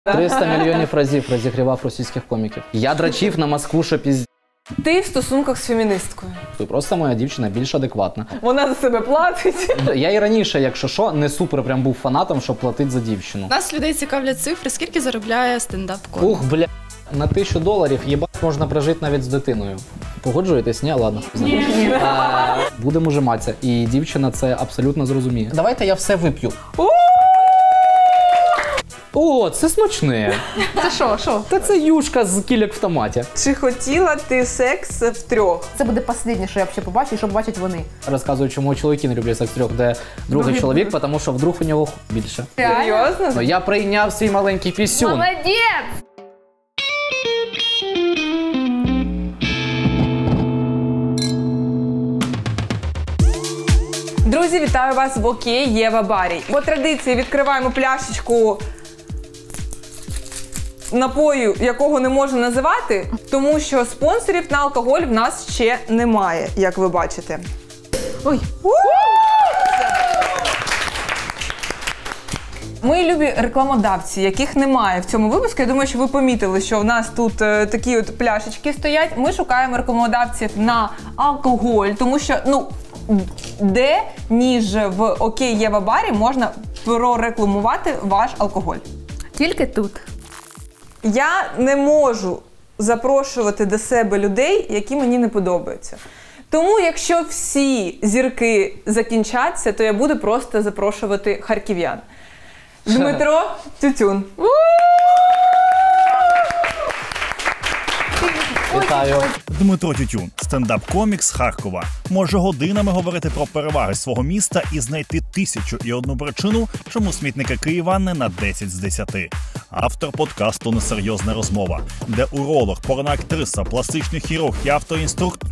300 мільйонів разів розігрівав російських коміків. Я драчив на Москву, що пізд... Ти в стосунках з феміністкою. Просто моя дівчина більш адекватна. Вона за себе платить. Я і раніше, якщо що, не супер прям був фанатом, щоб платити за дівчину. Нас людей цікавлять цифри, скільки заробляє стендап-комік. Ух, бля, на $1000 їбать можна прожити навіть з дитиною. Погоджуєтесь? Ні, ладно. Ні. Будемо ужиматися, і дівчина це абсолютно зрозуміє. Давайте я все вип'ю. О, це смачне. Це що? Та це юшка з кільок в томаті. Чи хотіла ти секс втрьох? Це буде останнє, що я ще побачу, і що побачать вони. Розказую, чому чоловіки не люблять секс втрьох, де другий чоловік, тому що вдруг у нього більше. Серйозно? Ну, я прийняв свій маленький пісюн. Молодець! Друзі, вітаю вас в ОК Єва Барі. По традиції відкриваємо пляшечку напою, якого не можу називати, тому що спонсорів на алкоголь в нас ще немає, як ви бачите. Ой. Мої любі рекламодавці, яких немає в цьому випуску, я думаю, що ви помітили, що в нас тут такі от пляшечки стоять. Ми шукаємо рекламодавців на алкоголь, тому що, де, ніж в ОК Єва Барі можна прорекламувати ваш алкоголь. Тільки тут. Я не можу запрошувати до себе людей, які мені не подобаються. Тому, якщо всі зірки закінчаться, то я буду просто запрошувати харків'ян. Дмитро Тютюн. Вітаю. Дмитро Тютюн, стендап-комік з Харкова, може годинами говорити про переваги свого міста і знайти 1001 причину, чому смітники Києва не на 10 з 10. Автор подкасту «Несерйозна розмова», де уролог, порноактриса, пластичний хірург і автоінструктор...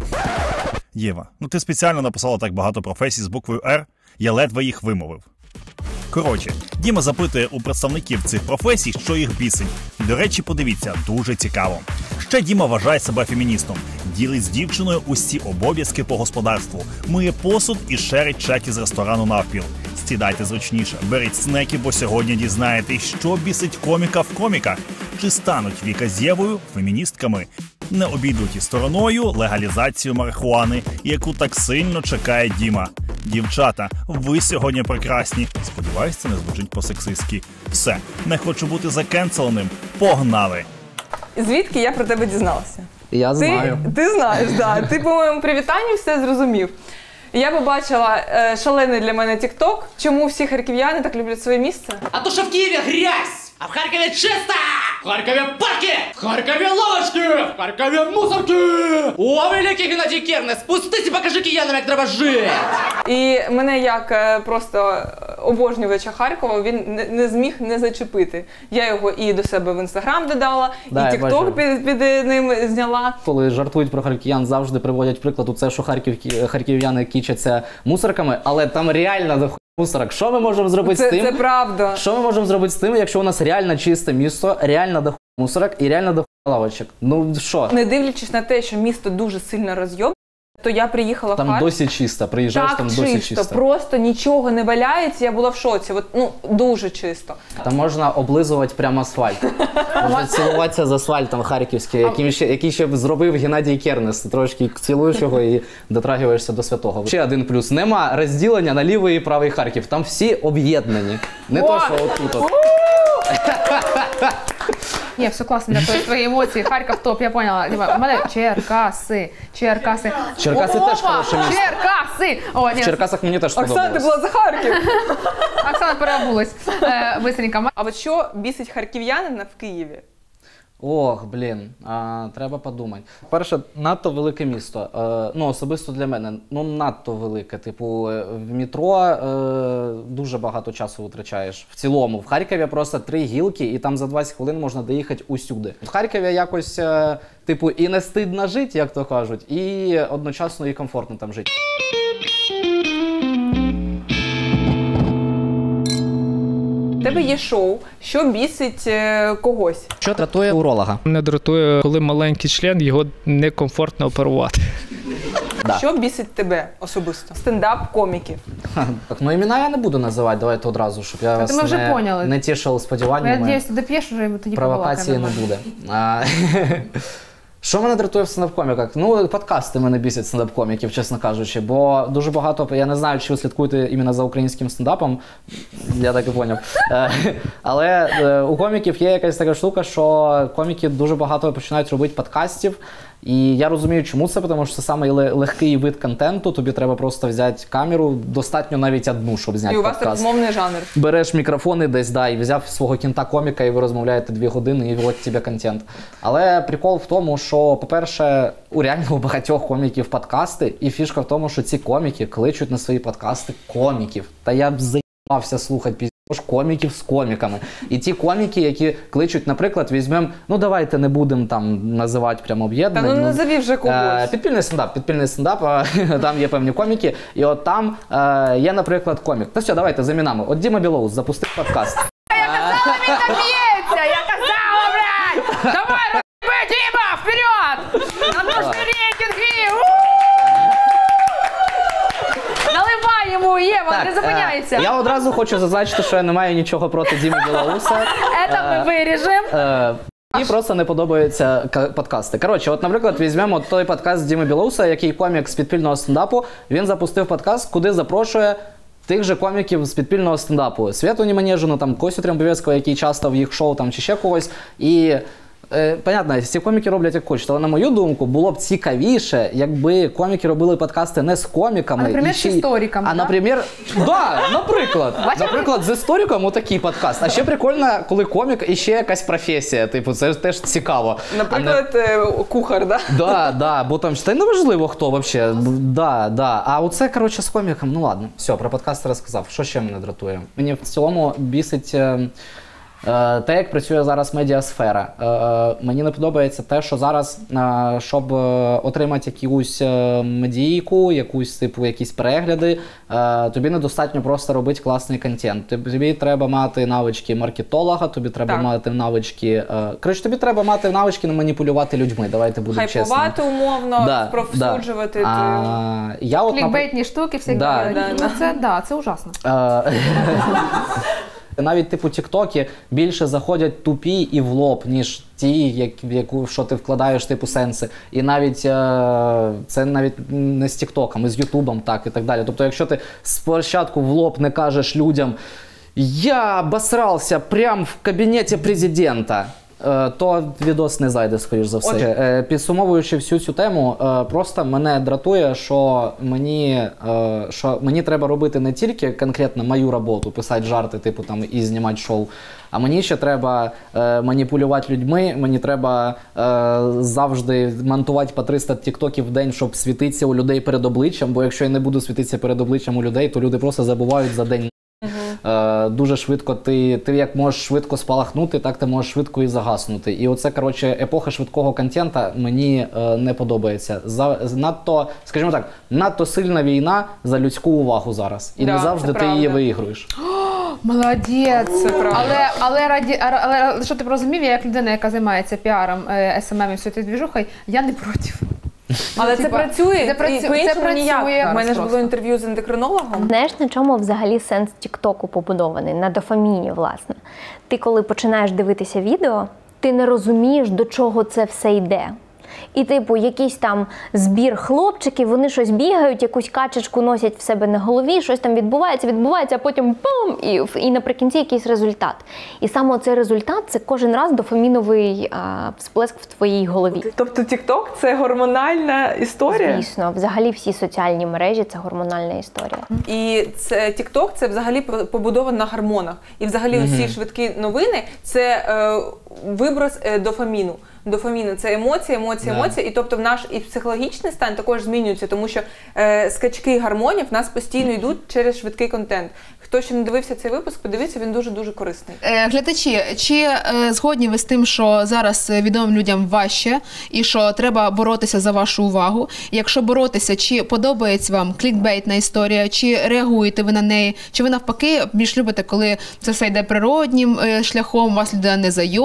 Єва, ти спеціально написала так багато професій з буквою «Р», я ледве їх вимовив. Коротше, Діма запитує у представників цих професій, що їх бісить. До речі, подивіться, дуже цікаво. Ще Діма вважає себе феміністом. Ділить з дівчиною усі обов'язки по господарству. Миє посуд і шерить чеки з ресторану навпіл. Сідайте зручніше, беріть снеки, бо сьогодні дізнаєтесь, що бісить коміка в коміках. Чи стануть Віка з Євою феміністками? Не обійдуть і стороною легалізацію марихуани, яку так сильно чекає Діма. Дівчата, ви сьогодні прекрасні. Сподіваюсь, це не звучить по-сексистськи. Все, не хочу бути закенселеним. Погнали! Звідки я про тебе дізналася? Я знаю. Ти знаєш, так. Ти по моєму привітанню все зрозумів. Я побачила шалений для мене тік-ток. Чому всі харків'яни так люблять своє місце? А то, що в Києві грязь, а в Харкові чисто! В Харкові парки! В Харкові лавочки! В Харкові мусорки! О, великий Геннадій Кернес, спустись і покажи киянам, як треба жити! І мене як просто обожнювача Харкова він не зміг не зачепити. Я його і до себе в Інстаграм додала, і тік-ток під ним зняла. Коли жартують про харків'ян, завжди приводять приклад у це, що харків'яни кічаться мусорками, але там реально до мусорок. Що ми можемо зробити з тим? Це правда. Що ми можемо зробити з тим, якщо у нас реально чисте місто, реально до мусорок і реально до лавочок? Ну що? Не дивлячись на те, що місто дуже сильно роз'єб, то я приїхала в Харків. Там досі чисто, приїжджаєш, там досі чисто. Просто нічого не валяється, я була в шоці. Дуже чисто. Там можна облизувати прямо асфальт. Можна цілуватися з асфальтом харківським, який ще зробив Геннадій Кернес. Ти трошки цілуєш його і дотрагуєшся до святого. Ще один плюс. Нема розділення на лівий і правий Харків. Там всі об'єднані. Не то, що отут. Ні, все класно, дякую, твої емоції. Харків топ, я поняла. У мене Черкаси. Черкаси теж хороше місто. Черкаси! О, ні. В Черкасах мені теж сподобалось. Оксана, ти була за Харків. Оксана переобулась. Бистренько. А от що бісить харків'янина в Києві? Ох, блін, треба подумати. Перше, надто велике місто. Особисто для мене, надто велике. Типу, в метро дуже багато часу витрачаєш. В цілому, в Харкові просто 3 гілки, і там за 20 хвилин можна доїхати усюди. В Харкові якось, і не стидно жити, як то кажуть, і одночасно і комфортно там жити. У тебе є шоу, що бісить когось. Що дратує уролога? Мене дратує, коли маленький член, його некомфортно оперувати. Да. Що бісить тебе особисто? Стендап-коміків. Так, ну імена я не буду називати, давайте одразу, щоб я вас ми вже поняли. не тішив Я сподіваннями. надіюсь, ти доп'єш вже і тоді Провокації не побалакаємо. буде. Що мене дратує в стендап-коміках? Ну, подкасти мене бісять стендап-коміків, чесно кажучи, бо дуже багато, я не знаю, чи ви слідкуєте іменно за українським стендапом, я так і поняв. Але у коміків є якась така штука, що коміки дуже багато починають робити подкастів, і я розумію, чому це, тому що це самий легкий вид контенту, тобі треба просто взяти камеру, достатньо навіть одну, щоб зняти І у вас подкаст. розмовний жанр. Береш мікрофон і десь, і взяв свого кінта-коміка, і ви розмовляєте 2 години, і от тебе контент. Але прикол в тому, що, по-перше, у реально багатьох коміків подкасти, і фішка в тому, що ці коміки кличуть на свої подкасти коміків. Та я б заїбався слухати піздець коміків з коміками. І ті коміки, які кличуть, наприклад, візьмемо, ну давайте не будемо там називати прямо об'єднання. Та ну назови вже когось. Підпільний стендап, там є певні коміки, і от там є, наприклад, комік. Та все, давайте замінами. От Діма Білоус запустив подкаст. Він доб'ється! Я казала, блядь! Давай, роби, Діма, вперед! Нам нужны рейтинги! Наливай йому, Єва, не зупиняйся! Я одразу хочу зазначити, що я не маю нічого проти Діми Білоуса. Це ми виріжемо. Мені просто не подобаються подкасти. Коротше, от, наприклад, візьмемо той подкаст Діми Білоуса, який комік з підпільного стендапу. Він запустив подкаст, куди запрошує тих же коміків з підпільного стендапу. Святу Неманежину, там, Костю Трембовецького, який часто в їх шоу, там, чи ще когось. І понятно, ці коміки роблять як хочуть, але на мою думку, було б цікавіше, якби коміки робили подкасти не з коміками. А, наприклад, з істориками, А, наприклад, з істориком отакий подкаст. А ще прикольно, коли комік і ще якась професія, типу, це теж цікаво. Наприклад, кухар, да? Да, бо там та й неважливо хто вообще. Да. А оце, коротше, з коміком, ну ладно, все, про подкасти розказав. Що ще мене дратує? Мені в цілому бісить те, як працює зараз медіасфера. Мені не подобається те, що зараз, щоб отримати якусь медійку, якісь перегляди, тобі недостатньо просто робити класний контент. Тобі треба мати навички маркетолога, тобі треба мати навички... Коротше, тобі треба мати навички не маніпулювати людьми, давайте будемо чесними. Хайпувати умовно, розповсюджувати. Клікбейтні штуки, всякі. Це ужасно. Навіть типу тіктоки більше заходять тупі і в лоб, ніж ті, що ти вкладаєш типу сенси. І навіть це навіть не з тіктоком, і з ютубом так і так далі. Тобто якщо ти спочатку в лоб не кажеш людям «Я обосрався прямо в кабінеті президента», то відос не зайде, скоріш за все. Підсумовуючи всю цю тему, просто мене дратує, що мені треба робити не тільки конкретно мою роботу, писати жарти, типу там і знімати шоу, а мені ще треба маніпулювати людьми, мені треба завжди монтувати по 300 тіктоків в день, щоб світитися у людей перед обличчям, бо якщо я не буду світитися перед обличчям у людей, то люди просто забувають за день. Дуже швидко ти як можеш швидко спалахнути, так ти можеш швидко і загаснути. І оце, коротше, епоха швидкого контента мені не подобається. Скажімо так, надто сильна війна за людську увагу зараз. І не завжди ти її виігруєш. Молодець. Але що ти розумів, я як людина, яка займається піаром, СММ і всю цю двіжухою, я не проти. Але це працює, по-іншому ніяк. У мене ж було просто інтерв'ю з ендокринологом. Знаєш, на чому взагалі сенс Тік-Току побудований? На дофаміні, власне. Ти, коли починаєш дивитися відео, ти не розумієш, до чого це все йде. І, типу, якийсь там збір хлопчиків, вони щось бігають, якусь качечку носять в себе на голові, щось там відбувається, а потім пам! І наприкінці якийсь результат. І саме цей результат – це кожен раз дофаміновий всплеск в твоїй голові. Тобто TikTok – це гормональна історія? Звісно, взагалі всі соціальні мережі – це гормональна історія. І TikTok – це взагалі побудовано на гормонах. І взагалі усі швидкі новини – це виброс дофаміну. Дофаміну – це емоції. І тобто наш і психологічний стан також змінюється, тому що скачки гормонів в нас постійно йдуть через швидкий контент. Хто ще не дивився цей випуск, подивіться, він дуже-дуже корисний. Глядачі, чи згодні ви з тим, що зараз відомим людям важче і що треба боротися за вашу увагу? Якщо боротися, чи подобається вам клікбейтна історія, чи реагуєте ви на неї, чи ви навпаки більш любите, коли це все йде природнім шляхом, вас людина не зайобує?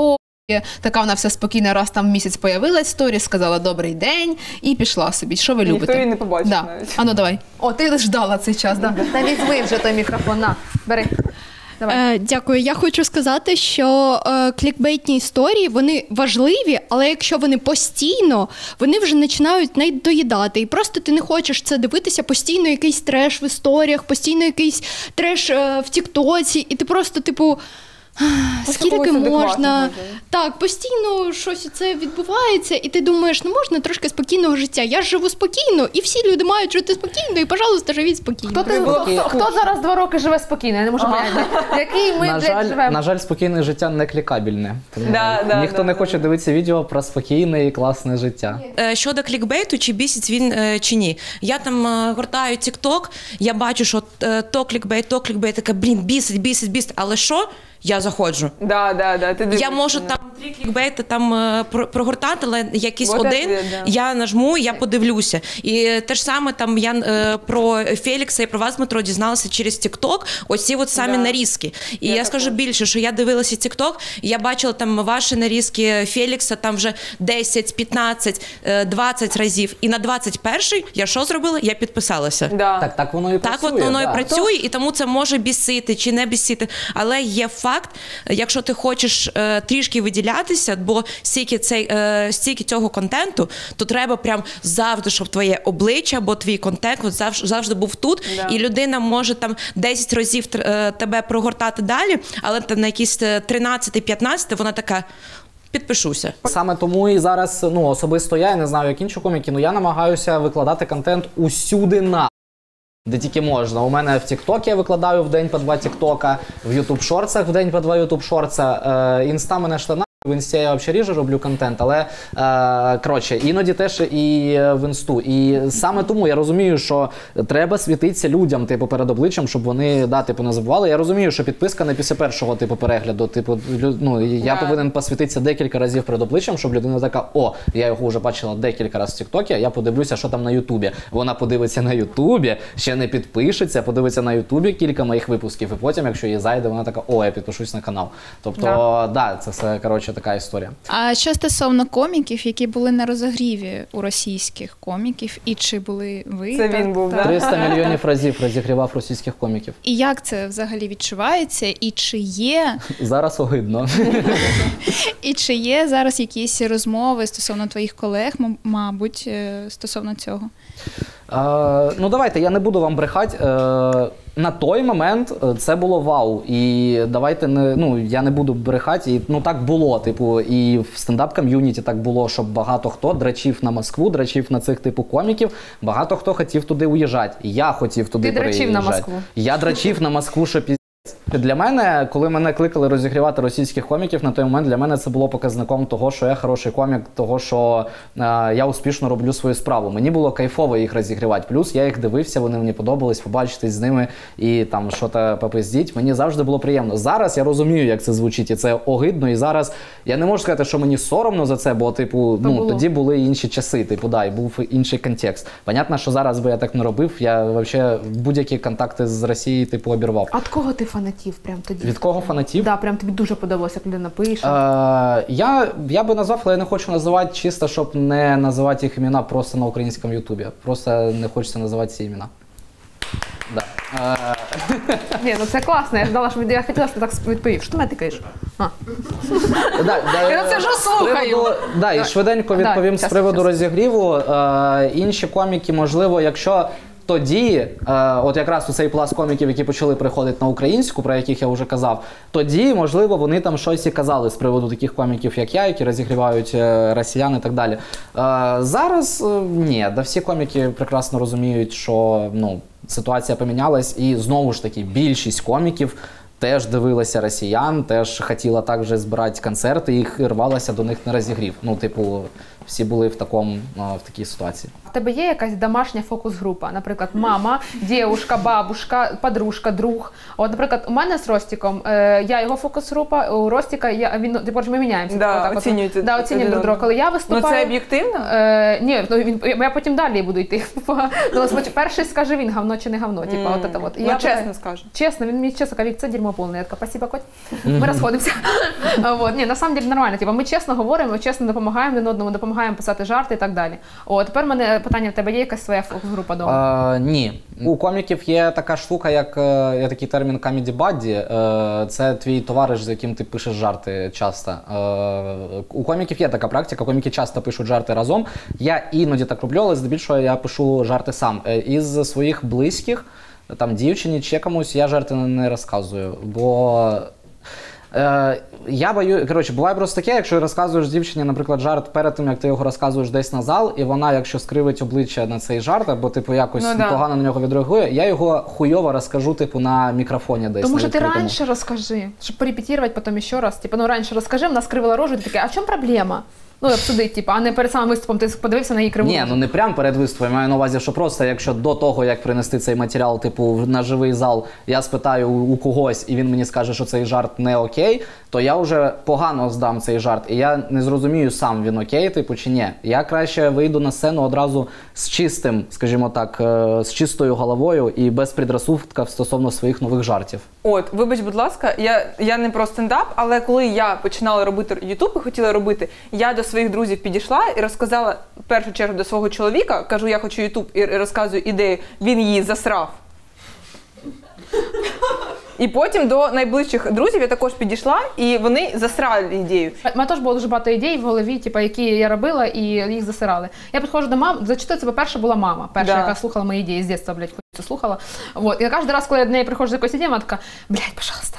така вона вся спокійна, раз там в місяць появилась в сторі, сказала «добрий день» і пішла собі. Що ви любите? Ніхто її не побачив Да. навіть. А ну давай. О, ти ждала цей час, да? Та візьми вже той мікрофон, на, бери. Давай. Дякую. Я хочу сказати, що клікбейтні історії, вони важливі, але якщо вони постійно, вони вже починають надоїдати. І просто ти не хочеш це дивитися, постійно якийсь треш в історіях, постійно якийсь треш в тіктоці, і ти просто, типу, скільки когось можна. адекватного, Так, постійно щось це відбувається, і ти думаєш, ну можна трошки спокійного життя. Я ж живу спокійно, і всі люди мають жити спокійно, і, пожалуйста, живіть спокійно. Хто зараз 2 роки живе спокійно? Я не можу поняти. Який ми, блядь, живемо? На жаль, спокійне життя не клікабельне. Тому Да, ніхто не хоче дивитися відео про спокійне і класне життя. Щодо клікбейту, чи бісить він чи ні. Я там гортаю TikTok, я бачу, що то клікбейт, така, бісить, але що? Я заходжу. Да. Я можу там 3 клікбейти там прогортати, але якийсь один, я нажму, я подивлюся. І те ж саме там я про Фелікса і про вас, Дмитро, дізналася через TikTok, оці от самі нарізки. І я скажу більше, що я дивилася TikTok, і я бачила там ваші нарізки Фелікса там вже 10, 15, 20 разів. І на 21-й я що зробила? Я підписалася. Так воно і працює. Так от воно і працює, і тому це може бісити чи не бісити. Але є факт, якщо ти хочеш трішки виділятися, бо стільки цього контенту, то треба прям завжди, щоб твоє обличчя або твій контент завжди був тут, і людина може там 10 разів тебе прогортати далі, але там на якісь 13-15 вона така... Підпишуся. Саме тому і зараз, особисто я не знаю, як інші коміки, я намагаюся викладати контент усюди де тільки можна. У мене в TikTok я викладаю в день по 2 TikTok, в YouTube шорцах в день по 2 YouTube шорца, інста мене штана. В інсті я взагалі ріже роблю контент, але, коротше, іноді теж і в інсту. І саме тому я розумію, що треба світитися людям, перед обличчям, щоб вони, не забували. Я розумію, що підписка не після першого, перегляду. Я повинен посвітитися декілька разів перед обличчям, щоб людина така, я його вже бачила декілька разів в Тіктокі, я подивлюся, що там на Ютубі. Вона подивиться на Ютубі, ще не підпишеться, подивиться на Ютубі кілька моїх випусків, і потім, якщо їй зайде, вона така, я підпишусь на канал. Тобто, це все, коротше, така історія. А що стосовно коміків, які були на розігріві у російських коміків, і чи були ви? Це він був, 300 мільйонів разів розігрівав російських коміків. І як це взагалі відчувається? І чи є... Зараз огидно. І чи є зараз якісь розмови стосовно твоїх колег, мабуть, стосовно цього? Давайте, я не буду вам брехати. На той момент це було вау. І давайте я не буду брехати. І, так було. І в стендап-ком'юніті так було, що багато хто драчив на Москву, драчив на цих коміків. Багато хто хотів туди уїжджати. Я хотів туди переїжджати. Ти драчив на Москву? Я драчив на Москву, що Для мене, коли мене кликали розігрівати російських коміків, на той момент для мене це було показником того, що я хороший комік, того, що я успішно роблю свою справу. Мені було кайфово їх розігрівати. Плюс я їх дивився, вони мені подобались, побачитись з ними і там щось попиздіть. Мені завжди було приємно. Зараз я розумію, як це звучить, і це огидно. І зараз я не можу сказати, що мені соромно за це, бо тоді були інші часи, і був інший контекст. Понятно, що зараз би я так не робив, я взагалі будь-які контакти з Росією обірвав. А від кого ти фанатів прям тоді? Від кого фанатів? Да, прям тобі дуже подобалося, як людина пише. Я би назвав, але я не хочу називати чисто, щоб не називати їх імена просто на українському ютубі. Просто не хочеться називати ці імена. Да. Ні, це класно, я ждала, я хотіла, що ти так відповів. Що ти мене тикаєш? Я це вже слухаю. І швиденько відповім з приводу розігріву. Інші коміки, можливо, якщо тоді, от якраз у цей пласт коміків, які почали приходити на українську, про яких я вже казав, тоді, можливо, вони там щось і казали з приводу таких коміків, як я, які розігрівають росіян і так далі. Зараз ні, всі коміки прекрасно розуміють, що ситуація помінялась, і знову ж таки більшість коміків теж дивилася росіян, теж хотіла також збирати концерти, і рвалася до них на розігрів. Всі були в такій ситуації. У тебе є якась домашня фокус-група? Наприклад, мама, дівчинка, бабушка, подружка, друг. От, наприклад, у мене з Ростіком, я його фокус-група, у Ростіка, ми міняємося. Оцінюємо друг друга. Коли я виступаю... Це об'єктивно? Ні, я потім далі буду йти. Перший скаже він, гавно чи не гавно. Чесно скаже. Чесно, він мені чесно каже, це дерьмо. дерьмо полное. Я така, спасибо, Коть, ми розходимося. Вот. Ні, на самом деле нормально, типу, ми чесно говоримо, ми чесно допомагаємо один одному, допомагаємо писати жарти і так далі. Тепер в мене питання, в тебе є якась своя фокус-група дома? Ні. У коміків є така штука, як є такий термін comedy buddy. Це твій товариш, з яким ти пишеш жарти часто. У коміків є така практика, коміки часто пишуть жарти разом. Я іноді так роблю, але здебільшого я пишу жарти сам. Із своїх близьких, там дівчині чи комусь, я жарти не розказую, бо я боюсь, коротше, буває просто таке, якщо розказуєш дівчині, наприклад, жарт перед тим, як ти його розказуєш десь на зал, і вона, якщо скривить обличчя на цей жарт, або типу якось погано на нього відреагує, я його хуйово розкажу, типу, на мікрофоні десь. Тому що ти раніше розкажи, щоб порепетувати потім ще раз. Типу, раніше розкажи, вона скривила рожу, і ти такий, а в чому проблема? Обсудить, типу, а не перед самим виступом ти подивився на її криву. Ні, не прямо перед виступом, я маю на увазі, що просто якщо до того, як принести цей матеріал, типу, на живий зал, я спитаю у когось, і він мені скаже, що цей жарт не окей, то я вже погано здам цей жарт, і я не зрозумію сам, він окей, типу, чи ні. Я краще вийду на сцену одразу з чистим, скажімо так, з чистою головою і без предрассудків стосовно своїх нових жартів. Вибач, будь ласка, я не про стендап, але коли я починала робити ютуб і хотіла робити, я до своїх друзів підійшла і розказала в першу чергу до свого чоловіка, кажу, я хочу ютуб, і розказую ідею, він її засрав. І потім до найближчих друзів я також підійшла, і вони засрали ідею. У мене теж було дуже багато ідей в голові, типу, які я робила, і їх засирали. Я підходжу до мами, зачитую, це, по-перше, була мама, перша, яка слухала мої ідеї з дитинства, блядь, хуй слухала. І кожен раз, коли я до неї приходжу з якоюсь ідеєю, вона така, блядь, пожалуйста.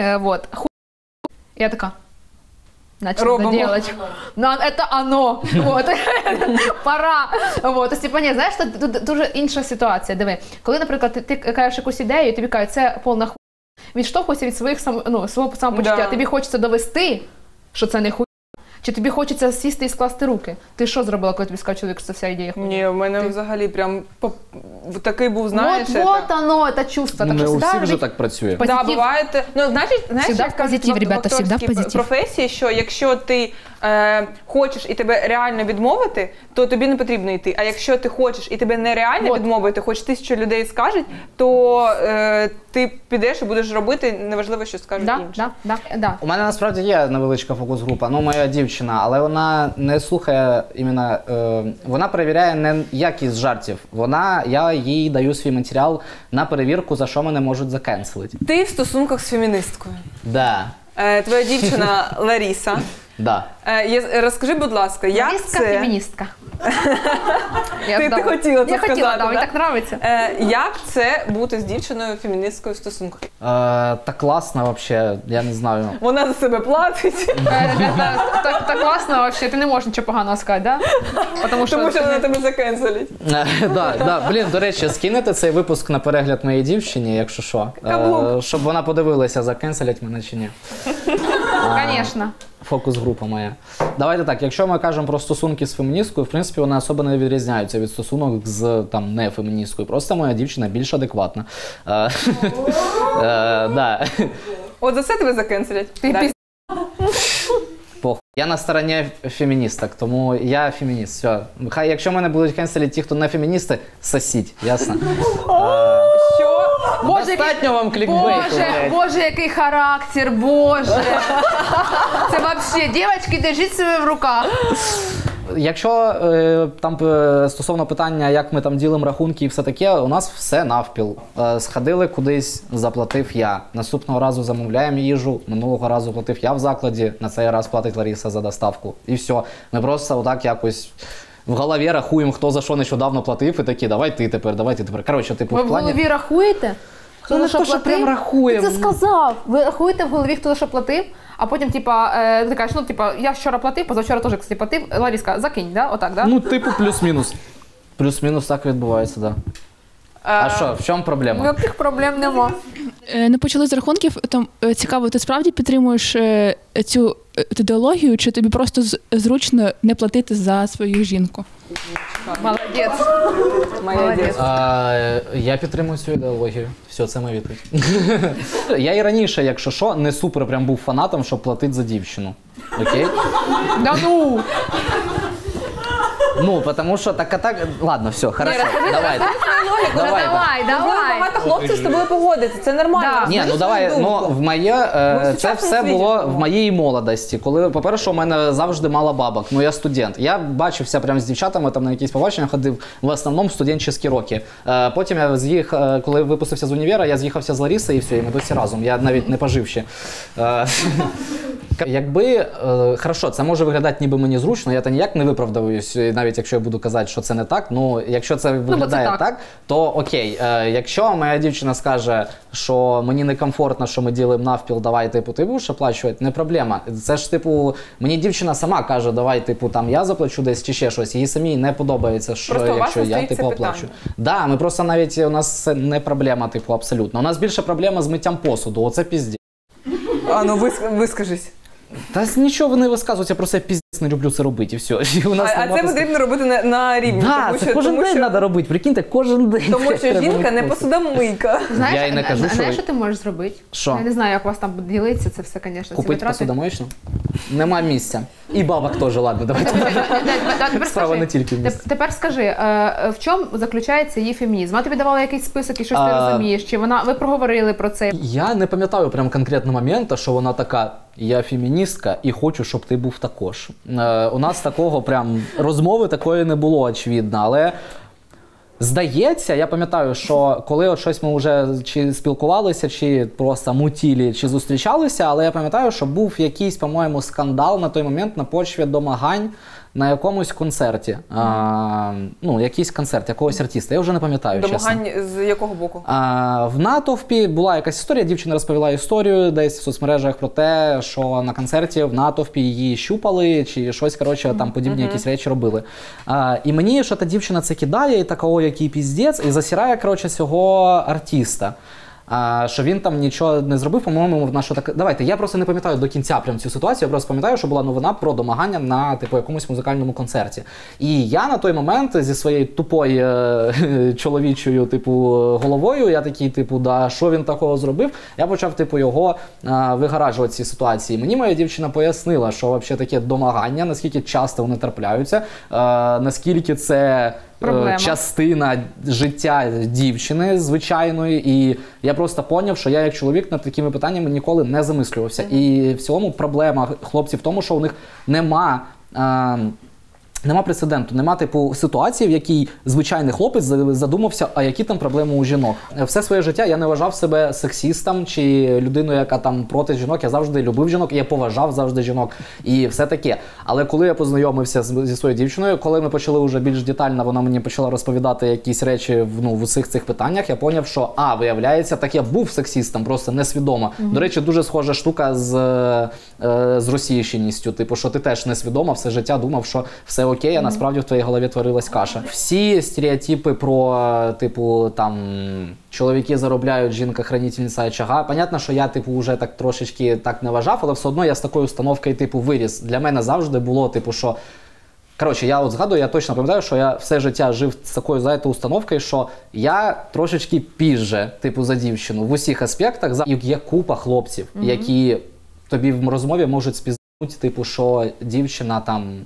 Я така, начала это делать. Это оно. Пора. То есть, типа, ні, знаєш, тут дуже інша ситуація. Диви, коли, наприклад, ти кажеш якусь ідею, і тобі кажуть, це повна хуйня. Відштовхуйся від свого самопочуття. Тобі хочеться довести, що це не хуйня. Чи тобі хочеться сісти і скласти руки? Ти що зробила, коли тобі сказав чоловік, що це вся ідея хуйня? Ні, в мене взагалі прям такий був, знаєш. Вот оно, це чувство. Не у всіх же так працює. Так, буває. Знаєш, як кажуть в акторській професії, що якщо ти хочеш і тебе реально відмовити, то тобі не потрібно йти. А якщо ти хочеш і тебе нереально відмовити, хоч 1000 людей скажуть, то ти підеш і будеш робити, неважливо, що скажуть інші. У мене насправді є невеличка фокус-група, моя дівчина, але вона не слухає іменно, вона перевіряє не якість жартів, я їй даю свій матеріал на перевірку, за що мене можуть закенселити. Ти в стосунках з феміністкою. Да. Твоя дівчина Ларіса. Да. Розкажи, будь ласка, як Ларіска це... феміністка. Ти хотіла це сказати, так? Мені так подобається. Як це бути з дівчиною феміністкою в стосунках? Так класно, взагалі, я не знаю. Вона за себе платить. Так класно, взагалі, ти не можеш нічого поганого сказати, так? Тому що вона тебе закенселить. Так, блін, до речі, скинете цей випуск на перегляд моїй дівчині, якщо що. Щоб вона подивилася, закенселять мене чи ні. Звісно. Фокус-група моя. Давайте так, якщо ми кажемо про стосунки з феміністкою, в принципі, вони особо не відрізняються від стосунок з не феміністкою. Просто моя дівчина більш адекватна. От за це тебе закенселять. Я на стороні феміністок, тому я фемініст. Все. Хай, якщо мене будуть кенселити ті, хто не феміністи, сосіть, ясно? Що? Достатньо вам клікбейту. Боже, який характер, боже. Це взагалі, дівчатки, держіть себе в руках. Якщо там стосовно питання, як ми там ділимо рахунки і все таке, у нас все навпіл. Сходили кудись, заплатив я. Наступного разу замовляємо їжу, минулого разу платив я в закладі, на цей раз платить Лариса за доставку. І все. Ми просто отак якось в голові рахуємо, хто за що нещодавно платив, і такі, давай ти тепер. Коротше, типу, ви в голові рахуєте? Хто за що платив? Прям рахуємо. Ти це сказав. Ви рахуєте в голові, хто за що платив? А потім, ти кажеш, я вчора платив, позавчора теж, кстати, платив. Ларіска, закинь, да? Отак, да? Плюс-мінус. Плюс-мінус так відбувається, да. А що, в чому проблема? Яких проблем нема. Не почали з рахунків, там цікаво, ти справді підтримуєш цю ідеологію, чи тобі просто зручно не платити за свою жінку? Молодець. Я підтримую цю ідеологію. Все, це моя відповідь. Я і раніше, якщо що, не супер прям був фанатом, щоб платити за дівчину. Окей? Да ну! Тому що так. Ладно, все, хорошо, давайте. логіку. Давай. Багато хлопців з тобою погодиться, це нормально. Ні, ну давай, в моє, це все було в моїй молодості, коли, по-перше, у мене завжди мало бабок, я студент. Я бачився прямо з дівчатами, там на якісь побачення ходив, в основному студентські роки. Потім я коли випустився з універа, я з'їхався з Ларісою і все, і ми досі разом, я навіть не пожив ще. Якби, хорошо, це може виглядати ніби мені зручно, я ніяк не виправдовуюсь, навіть якщо я буду казати, що це не так, якщо це виглядає так, то окей. Якщо моя дівчина скаже, що мені некомфортно, що ми ділимо навпіл, давай, ти будеш оплачувати, не проблема. Це ж, мені дівчина сама каже, давай, там, я заплачу десь чи ще щось, їй самій не подобається, що просто якщо я, оплачу. Да, ми просто навіть, у нас це не проблема, абсолютно. У нас більше проблема з миттям посуду, оце пізді. Вискажись. Та нічого не висказують, я просто піздець не люблю це робити, і все. А це потрібно робити на рівні. Так, це кожен день треба робити, прикиньте, кожен день. Тому що жінка не посудомийка. Я й не кажу, що... Знаєш, що ти можеш зробити? Що? Я не знаю, як у вас там ділиться це все, звісно. Купити посудомоєчну? Нема місця. І бабок теж, ладно, давайте. Справа не тільки в місці. Тепер скажи, в чому заключається її фемінізм? Вона тобі давала якийсь список і щось ти розумієш? Чи ви проговорили про це? Я не пам'ятаю прям конкретного моменту, що вона така, я феміністка і хочу, щоб ти був також. У нас такого прям розмови такої не було, очевидно, але здається, я пам'ятаю, що коли щось ми вже чи спілкувалися, чи просто мутілі, чи зустрічалися, але я пам'ятаю, що був якийсь, по-моєму, скандал на той момент на почві домагань на якомусь концерті. Якийсь концерт, якогось артиста. Я вже не пам'ятаю, чесно. Домагань з якого боку? В натовпі була якась історія, дівчина розповіла історію десь в соцмережах про те, що на концерті в натовпі її щупали, чи щось, там подібні якісь речі робили. І мені, що та дівчина це кидає, і така, який піздець, і засирає, цього артиста. Що він там нічого не зробив, по-моєму, Давайте, я просто не пам'ятаю до кінця прям цю ситуацію, я просто пам'ятаю, що була новина про домагання на, якомусь музикальному концерті. І я на той момент зі своєю тупою чоловічою, головою, я такий, що він такого зробив? Я почав, його вигаражувати ці ситуації. Мені моя дівчина пояснила, що взагалі таке домагання, наскільки часто вони трапляються, наскільки це частина життя дівчини звичайної, і я просто зрозумів, що я як чоловік над такими питаннями ніколи не замислювався. І в цілому проблема хлопців в тому, що у них нема прецеденту, нема ситуації, в якій звичайний хлопець задумався, а які там проблеми у жінок. Все своє життя я не вважав себе сексістом чи людиною, яка там проти жінок. Я завжди любив жінок, я поважав завжди жінок і все таке. Але коли я познайомився зі своєю дівчиною, коли ми почали вже більш детально, вона мені почала розповідати якісь речі в усіх цих питаннях, я зрозумів, що виявляється, так я був сексістом, просто несвідомо. До речі, дуже схожа штука з російщиністю, що ти теж несвідомо все життя думав, що все окей, а насправді в твоїй голові творилась каша. Всі стереотипи про, чоловіки заробляють, жінка хранительниця очага. Понятно, що я, вже так трошечки так не вважав, але все одно я з такою установкою, виріс. Для мене завжди було, що... я згадую, я точно пам'ятаю, що я все життя жив з такою, установкою, що я трошечки пізже, за дівчину в усіх аспектах. Є купа хлопців, які тобі в розмові можуть спізнати, що дівчина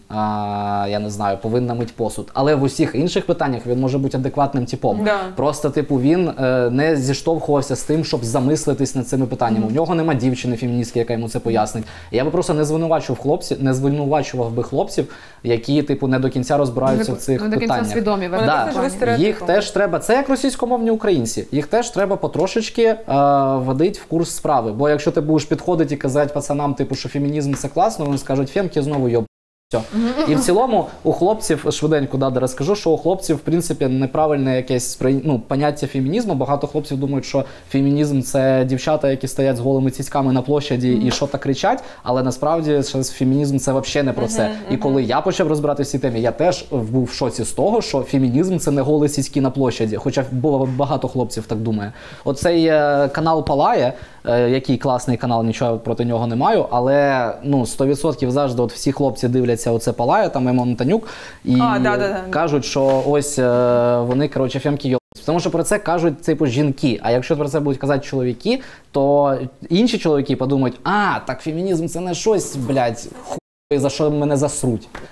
я не знаю, повинна мити посуд. Але в усіх інших питаннях він може бути адекватним типом. Да. Просто, він не зіштовхувався з тим, щоб замислитись над цими питаннями. У нього нема дівчини-феміністки, яка йому це пояснить. Я би просто не звинувачував би хлопців, які, не до кінця розбираються в цих питаннях. Не до кінця свідомі. Їх теж треба, це як російськомовні українці, їх теж треба потрошечки вводити в курс справи. Бо якщо ти будеш підходити і казати пацанам, що фемінізм це класно, вони скажуть, фемки знову йоб. Все. І в цілому у хлопців, швиденько розкажу, що у хлопців, в принципі, неправильне якесь поняття фемінізму. Багато хлопців думають, що фемінізм – це дівчата, які стоять з голими цицьками на площаді і що-то кричать, але насправді фемінізм – це взагалі не про це. І коли я почав розбиратися в цій темі, я теж був в шоці з того, що фемінізм – це не голі цицьки на площаді, хоча багато хлопців так думає. Оцей канал «Палає», який класний канал, нічого проти нього не маю, але 100% завжди всі хлопці дивляться оце «Палає», там Ема Монтанюк, і кажуть, що ось вони, фемки йобаються. Тому що про це кажуть, жінки, а якщо про це будуть казати чоловіки, то інші чоловіки подумають, так фемінізм це не щось, блядь, за що мене засруть.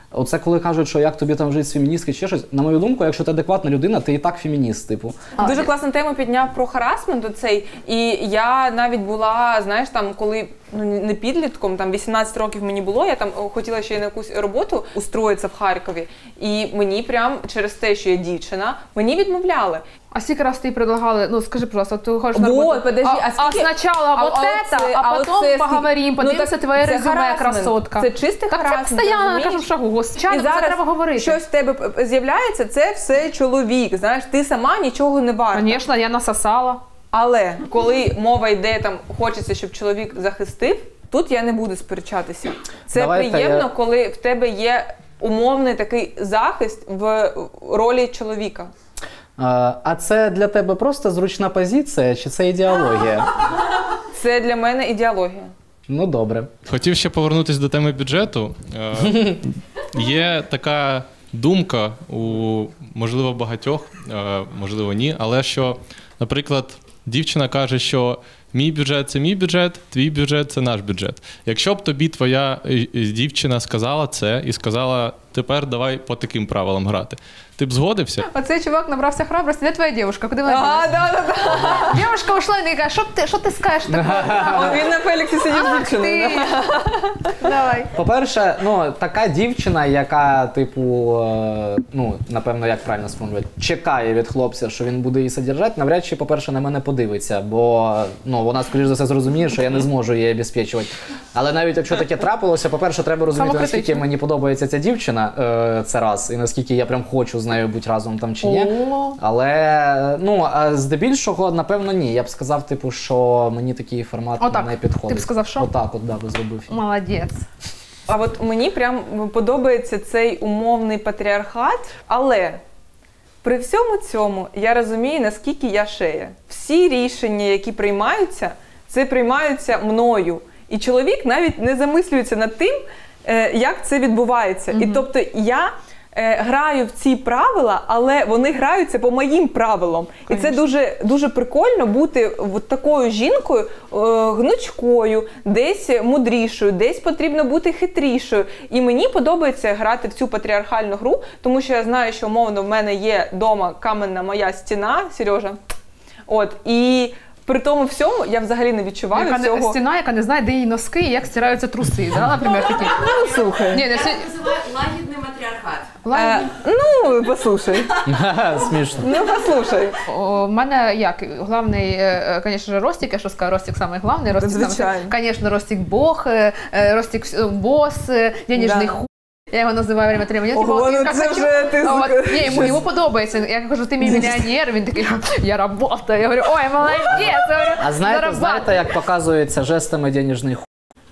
Оце коли кажуть, що як тобі там жити з феміністки чи щось, на мою думку, якщо ти адекватна людина, ти і так фемініст, типу. Дуже класну тему підняв про харассмент оцей, і я навіть була, знаєш, там, коли не підлітком, там 18 років мені було, я там хотіла ще на якусь роботу устроїтися в Харкові, і мені прям через те, що я дівчина, мені відмовляли. А скільки раз ти предлагали, ну скажи, пожалуйста, ти ходиш на роботу, подожди, а спочатку вот это, а потом поговорим, подивимося твоє резюме, красотка. Це чистий харассмент. Це постійно кажу в шагу, господи, це треба говорити. Щось в тебе з'являється, це все чоловік, знаєш, ти сама нічого не варта. Звісно, я насосала. Але коли мова йде, там, хочеться, щоб чоловік захистив, тут я не буду сперечатися. Це приємно, коли в тебе є умовний такий захист в ролі чоловіка. А це для тебе просто зручна позиція, чи це ідеологія? Це для мене ідеологія. Ну, добре. Хотів ще повернутися до теми бюджету. Є така думка у, можливо, багатьох, можливо, ні, але що, наприклад, дівчина каже, що мій бюджет – це мій бюджет, твій бюджет – це наш бюджет. Якщо б тобі твоя дівчина сказала це і сказала, тепер давай по таким правилам грати, ти б згодився? Оцей чувак набрався храбрості. Де твоя дівчинка? Куди вона дівчинка? Дівчинка ушла і каже, що ти скажеш такого? Він на Феліксі сидів з дівчиною. Давай. По-перше, ну, така дівчина, яка, типу, ну, напевно, як правильно сформулювати, чекає від хлопця, що він буде її содержати, навряд чи, по-перше, на мене подивиться, бо, ну, вона, скоріш за все, зрозуміє, що я не зможу її обезпечувати. Але навіть якщо таке трапилося, по-перше, треба розуміти, наскільки мені подобається ця дівчина, це раз, і наскільки я прям хочу з нею бути разом там чи ні. Але, ну, здебільшого, напевно, ні. Я б сказав, типу, що мені такий формат не підходить. Ти б сказав, що? Отак от, да, би зробив. Молодець. А от мені прям подобається цей умовний патріархат, але при всьому цьому я розумію, наскільки я шея. Всі рішення, які приймаються, це приймаються мною. І чоловік навіть не замислюється над тим, як це відбувається. І тобто я граю в ці правила, але вони граються по моїм правилам. Конечно. І це дуже, дуже прикольно бути от такою жінкою, гнучкою, десь мудрішою, десь потрібно бути хитрішою. І мені подобається грати в цю патріархальну гру, тому що я знаю, що, умовно, в мене є вдома каменна моя стіна, Сережа. От, і при тому всьому я взагалі не відчуваю цього. Стіна, яка не знає, де її носки і як стираються труси, да, наприклад, такі. Ну, слухай. Ні, це лагідний матріархат. Ну, послушай. Смішно. Ну, послушай. У мене як, главний, звісно, Ростик, я що скажу, Ростик самий главний. Звісно, Ростик Бог, Ростик бос, денежний хуй. Я його називаю время отримання. Ого, ну це вже ти... Ні, йому подобається. Я кажу, ти мій мільйонер, він такий, я работаю. Я говорю, ой, молодець. А знаєте, як показується жестами денежний хуй?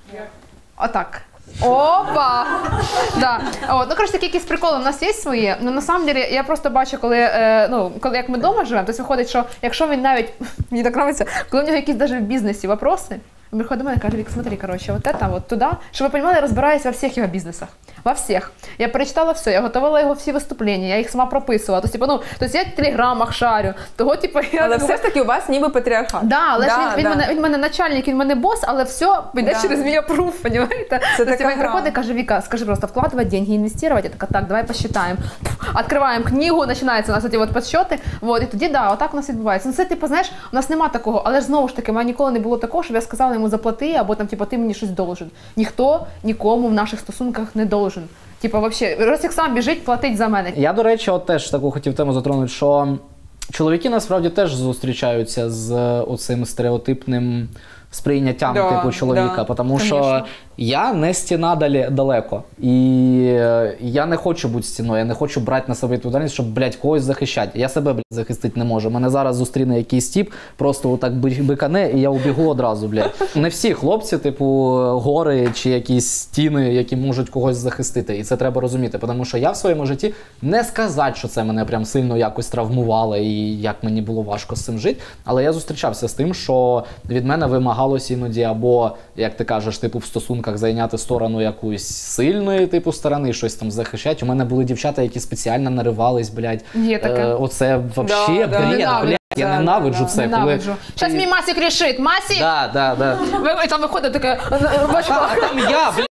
Отак. Опа! Да. От, ну, коротше, такі якісь приколи у нас є свої. Ну, на самом деле, я просто бачу, коли як ми вдома живемо, то виходить, що якщо він навіть, мені так подобається, коли в нього якісь навіть в бізнесі вопроси, він приходить до мене і каже, Вік, смотри, короче, вот это, вот туда, щоб ви розуміли, я розбираюся во всіх його бізнесах. Во всіх. Я перечитала все, я готувала його всі виступлення, я їх сама прописувала. Тобто, я в телеграмах шарю. Того, але все ж таки у вас ніби патріархат. Да, але він мене начальник, він мене бос, але все йде через мій апрув, розумієте? Тобто він приходить і каже, Віка, скажи просто, вкладувати деньги, інвестувати? Я така, так, давай посчитаємо. Відкриваємо книгу, починаються у нас ці підсчоти, і тоді, да, отак у нас відбувається. Ну це, типу, знаєш, у нас нема такого, але ж знову ж таки, у мене ніколи не було такого, щоб я сказала йому заплати, або там, типу, ти мені щось должен. Ніхто нікому в наших стосунках не должен. Типа, вообще, Ростик сам біжить, платить за мене. Я, до речі, от теж таку хотів тему затронути, що чоловіки насправді теж зустрічаються з оцим стереотипним сприйняттям типу чоловіка, тому що я не стіна далеко. І я не хочу бути стіною, я не хочу брати на себе відповідальність, щоб, блядь, когось захищати. Я себе, блядь, захистити не можу. Мене зараз зустріне якийсь тип, просто отак бикане, і я убігу одразу, блядь. Не всі хлопці, типу, гори чи якісь стіни, які можуть когось захистити. І це треба розуміти, тому що я в своєму житті не сказати, що це мене прям сильно якось травмувало і як мені було важко з цим жити, але я зустрічався з тим, що від мене вимагалося іноді або, як ти кажеш, типу, в стосунках зайняти сторону якоїсь сильної, типу, сторони, щось там захищати. У мене були дівчата, які спеціально наривались, блядь. Є таке. Оце вообще, блядь, я ненавиджу це. Щас мій Масік рішить. Масік! Да. І там виходить таке, там я, блядь,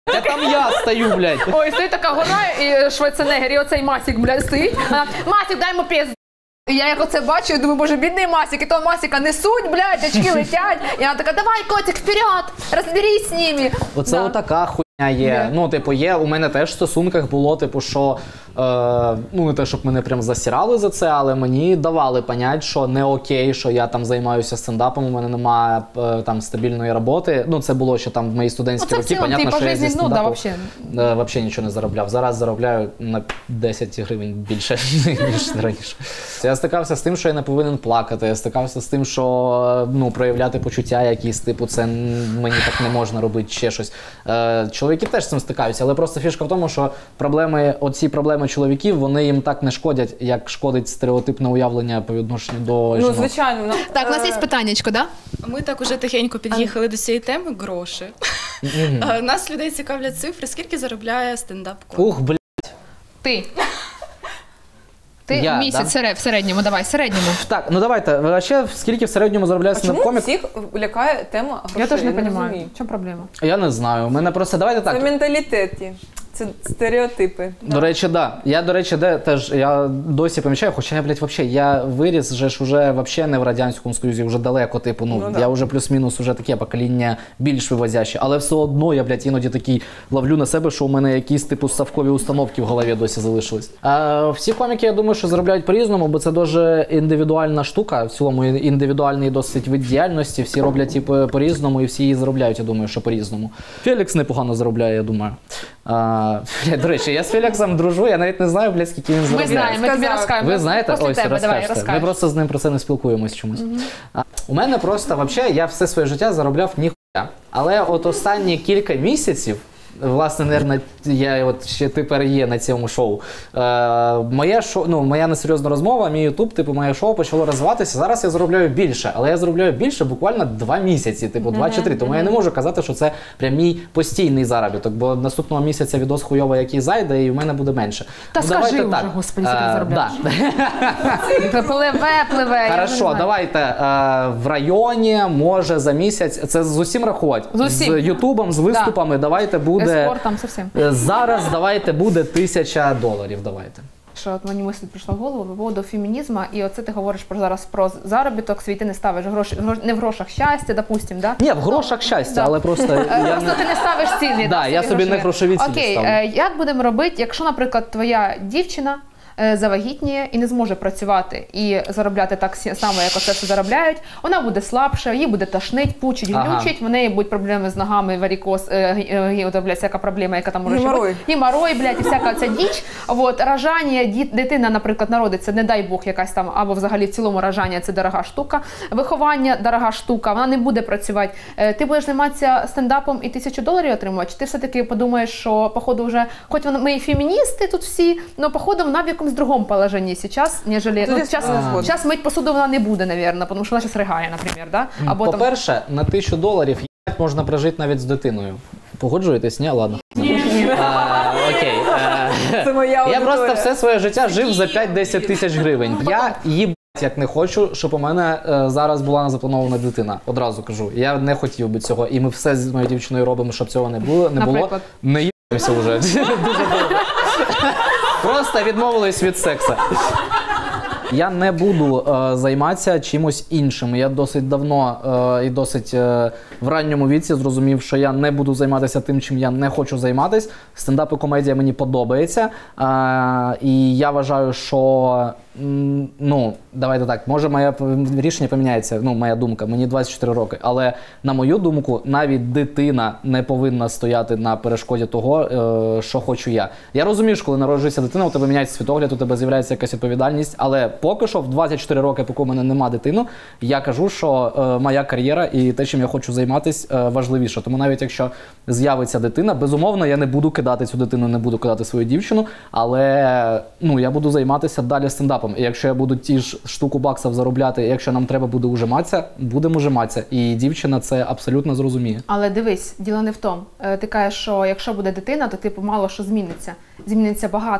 а там я стою, блядь. Ой, стоїть така гора, і Шварценеггер, і оцей Масік, блядь, стоїть. Масік, дай йому пізд. І я як оце бачу, я думаю, боже, бідний Масік, і того Масіка несуть, блядь, очки летять. І вона така, давай, котик, вперед, розберись з ними. Оце отака хуйня є. Ну, типу, є, у мене теж в стосунках було, типу, що, ну, не те, щоб мене прям засирали за це, але мені давали понять, що не окей, що я там займаюся стендапом, у мене немає там стабільної роботи. Ну, це було ще там в мої студентські роки, понятно, що я зі стендапу взагалі нічого не заробляв. Зараз заробляю на 10 гривень більше, ніж раніше. Я стикався з тим, що я не повинен плакати, я стикався з тим, що, ну, проявляти почуття якісь, типу, це мені так не можна робити, ще щось. Чоловіки теж з цим стикаються, але просто фішка в тому, що оці проблеми чоловіків, вони їм так не шкодять, як шкодить стереотипне уявлення по відношенню до жінок. Ну, звичайно. Так, у нас є питаннячко, да? Ми так уже тихенько під'їхали до цієї теми – гроші. Нас людей цікавлять цифри, скільки заробляє стендап-комік? Ух, блядь. Ти. Ти місяць в середньому, давай, в середньому. Так, ну давайте, вообще, скільки в середньому заробляє стендап-комік? Чому всіх лякає тема грошей? Я теж не розумію. В чому проблема? Я не знаю, у мене просто, давайте так. Це менталітеті. Це стереотипи. До речі, да. Я, до речі, теж, я досі помічаю, хоча я, блядь, вообще, я виріс же ж уже вообще не в Радянському Союзі, вже далеко, типу, ну я вже плюс-мінус уже таке покоління більш вивозяще, але все одно я, блядь, іноді такий ловлю на себе, що у мене якісь, типу, ставкові установки в голові досі залишились. Всі коміки, я думаю, що заробляють по-різному, бо це дуже індивідуальна штука, в цілому індивідуальний досить вид діяльності, всі роблять, типу, по-різному, і всі її заробляють, я думаю, що по-різному. Фелікс непогано заробляє, я думаю. До речі, я з Феліксом дружу, я навіть не знаю, блядь, скільки він заробляє. Ми знаємо, ми тобі розкажемо. Ви знаєте? Ось, розкажете. Ми просто з ним про це не спілкуємось чомусь. У мене просто, взагалі, я все своє життя заробляв ніхуя. Але от останні кілька місяців, власне, наверное, я от ще тепер є на цьому шоу. Моя несерйозна розмова, мій ютуб, типу, моє шоу почало розвиватися. Зараз я заробляю більше, але я заробляю більше буквально 2 місяці, типу 2 чи 3. Тому я не можу казати, що це прям мій постійний заробіток, бо наступного місяця відос хуйовий, який зайде, і в мене буде менше. Та скажи вже, господи, скільки ти заробляєш. Пливе. Хорошо, давайте в районі, може за місяць, це з усім рахувати. З ютубом, з виступами, давайте буде. Еспортом, совсем. Зараз давайте буде $1000, давайте. Що от мені мисль прийшла в голову по поводу фемінізму, і оце ти говориш зараз про заробіток свій, ти не ставиш гроші, не в грошах щастя, допустим, да? Ні, в грошах щастя, але просто ти не ставиш цілі. Да, я собі не грошові цілі ставлю. Окей, як будемо робити, якщо, наприклад, твоя дівчина завагітніє і не зможе працювати і заробляти так само, як оце все заробляють, вона буде слабша, їй буде тошнить, пучить, глючить, в неї будуть проблеми з ногами, варикоз, всяка проблема, яка там може бути. Геморрой, блядь, і всяка ця діч. От, рожання, дитина, наприклад, народиться, не дай Бог, якась там, або взагалі в цілому рожання – це дорога штука, виховання – дорога штука, вона не буде працювати. Ти будеш займатися стендапом і $1000 отримувати, чи ти все-таки подумаєш, що, походу, вже, хоч ми і феміністи тут всі, але, походу, вона в якомусь другому положенні зараз, нежели... Зараз мить посуду вона не буде, наверное, тому що вона зараз ригає, наприклад, да? Або по-перше, на $1000 можна прожити навіть з дитиною. Погоджуєтесь? Ні? Ладно. Окей. Я просто все своє життя жив за 5-10 тисяч гривень. Я їбать як не хочу, щоб у мене зараз була запланована дитина. Одразу кажу. Я не хотів би цього. І ми все з моєю дівчиною робимо, щоб цього не було. Не їбаємося вже. Дуже довго. Просто відмовились від сексу. Я не буду займатися чимось іншим. Я досить давно і досить в ранньому віці зрозумів, що я не буду займатися тим, чим я не хочу займатися. Стендап і комедія мені подобається. І я вважаю, що, ну, давайте так, може моє рішення поміняється, ну, моя думка, мені 24 роки. Але, на мою думку, навіть дитина не повинна стояти на перешкоді того, що хочу я. Я розумію, що коли народжується дитина, у тебе міняється світогляд, у тебе з'являється якась відповідальність, але поки що, в 24 роки, поки у мене нема дитини, я кажу, що моя кар'єра і те, чим я хочу займатися, важливіше. Тому навіть якщо з'явиться дитина, безумовно, я не буду кидати цю дитину, не буду кидати свою дівчину, але, ну, я буду займатися далі стендапом. І якщо я буду ті ж штуку баксів заробляти, якщо нам треба буде ужиматися, будемо ужиматися. І дівчина це абсолютно зрозуміє. Але дивись, діло не в тому. Ти кажеш, що якщо буде дитина, то, типу, мало що зміниться. Зміниться багато.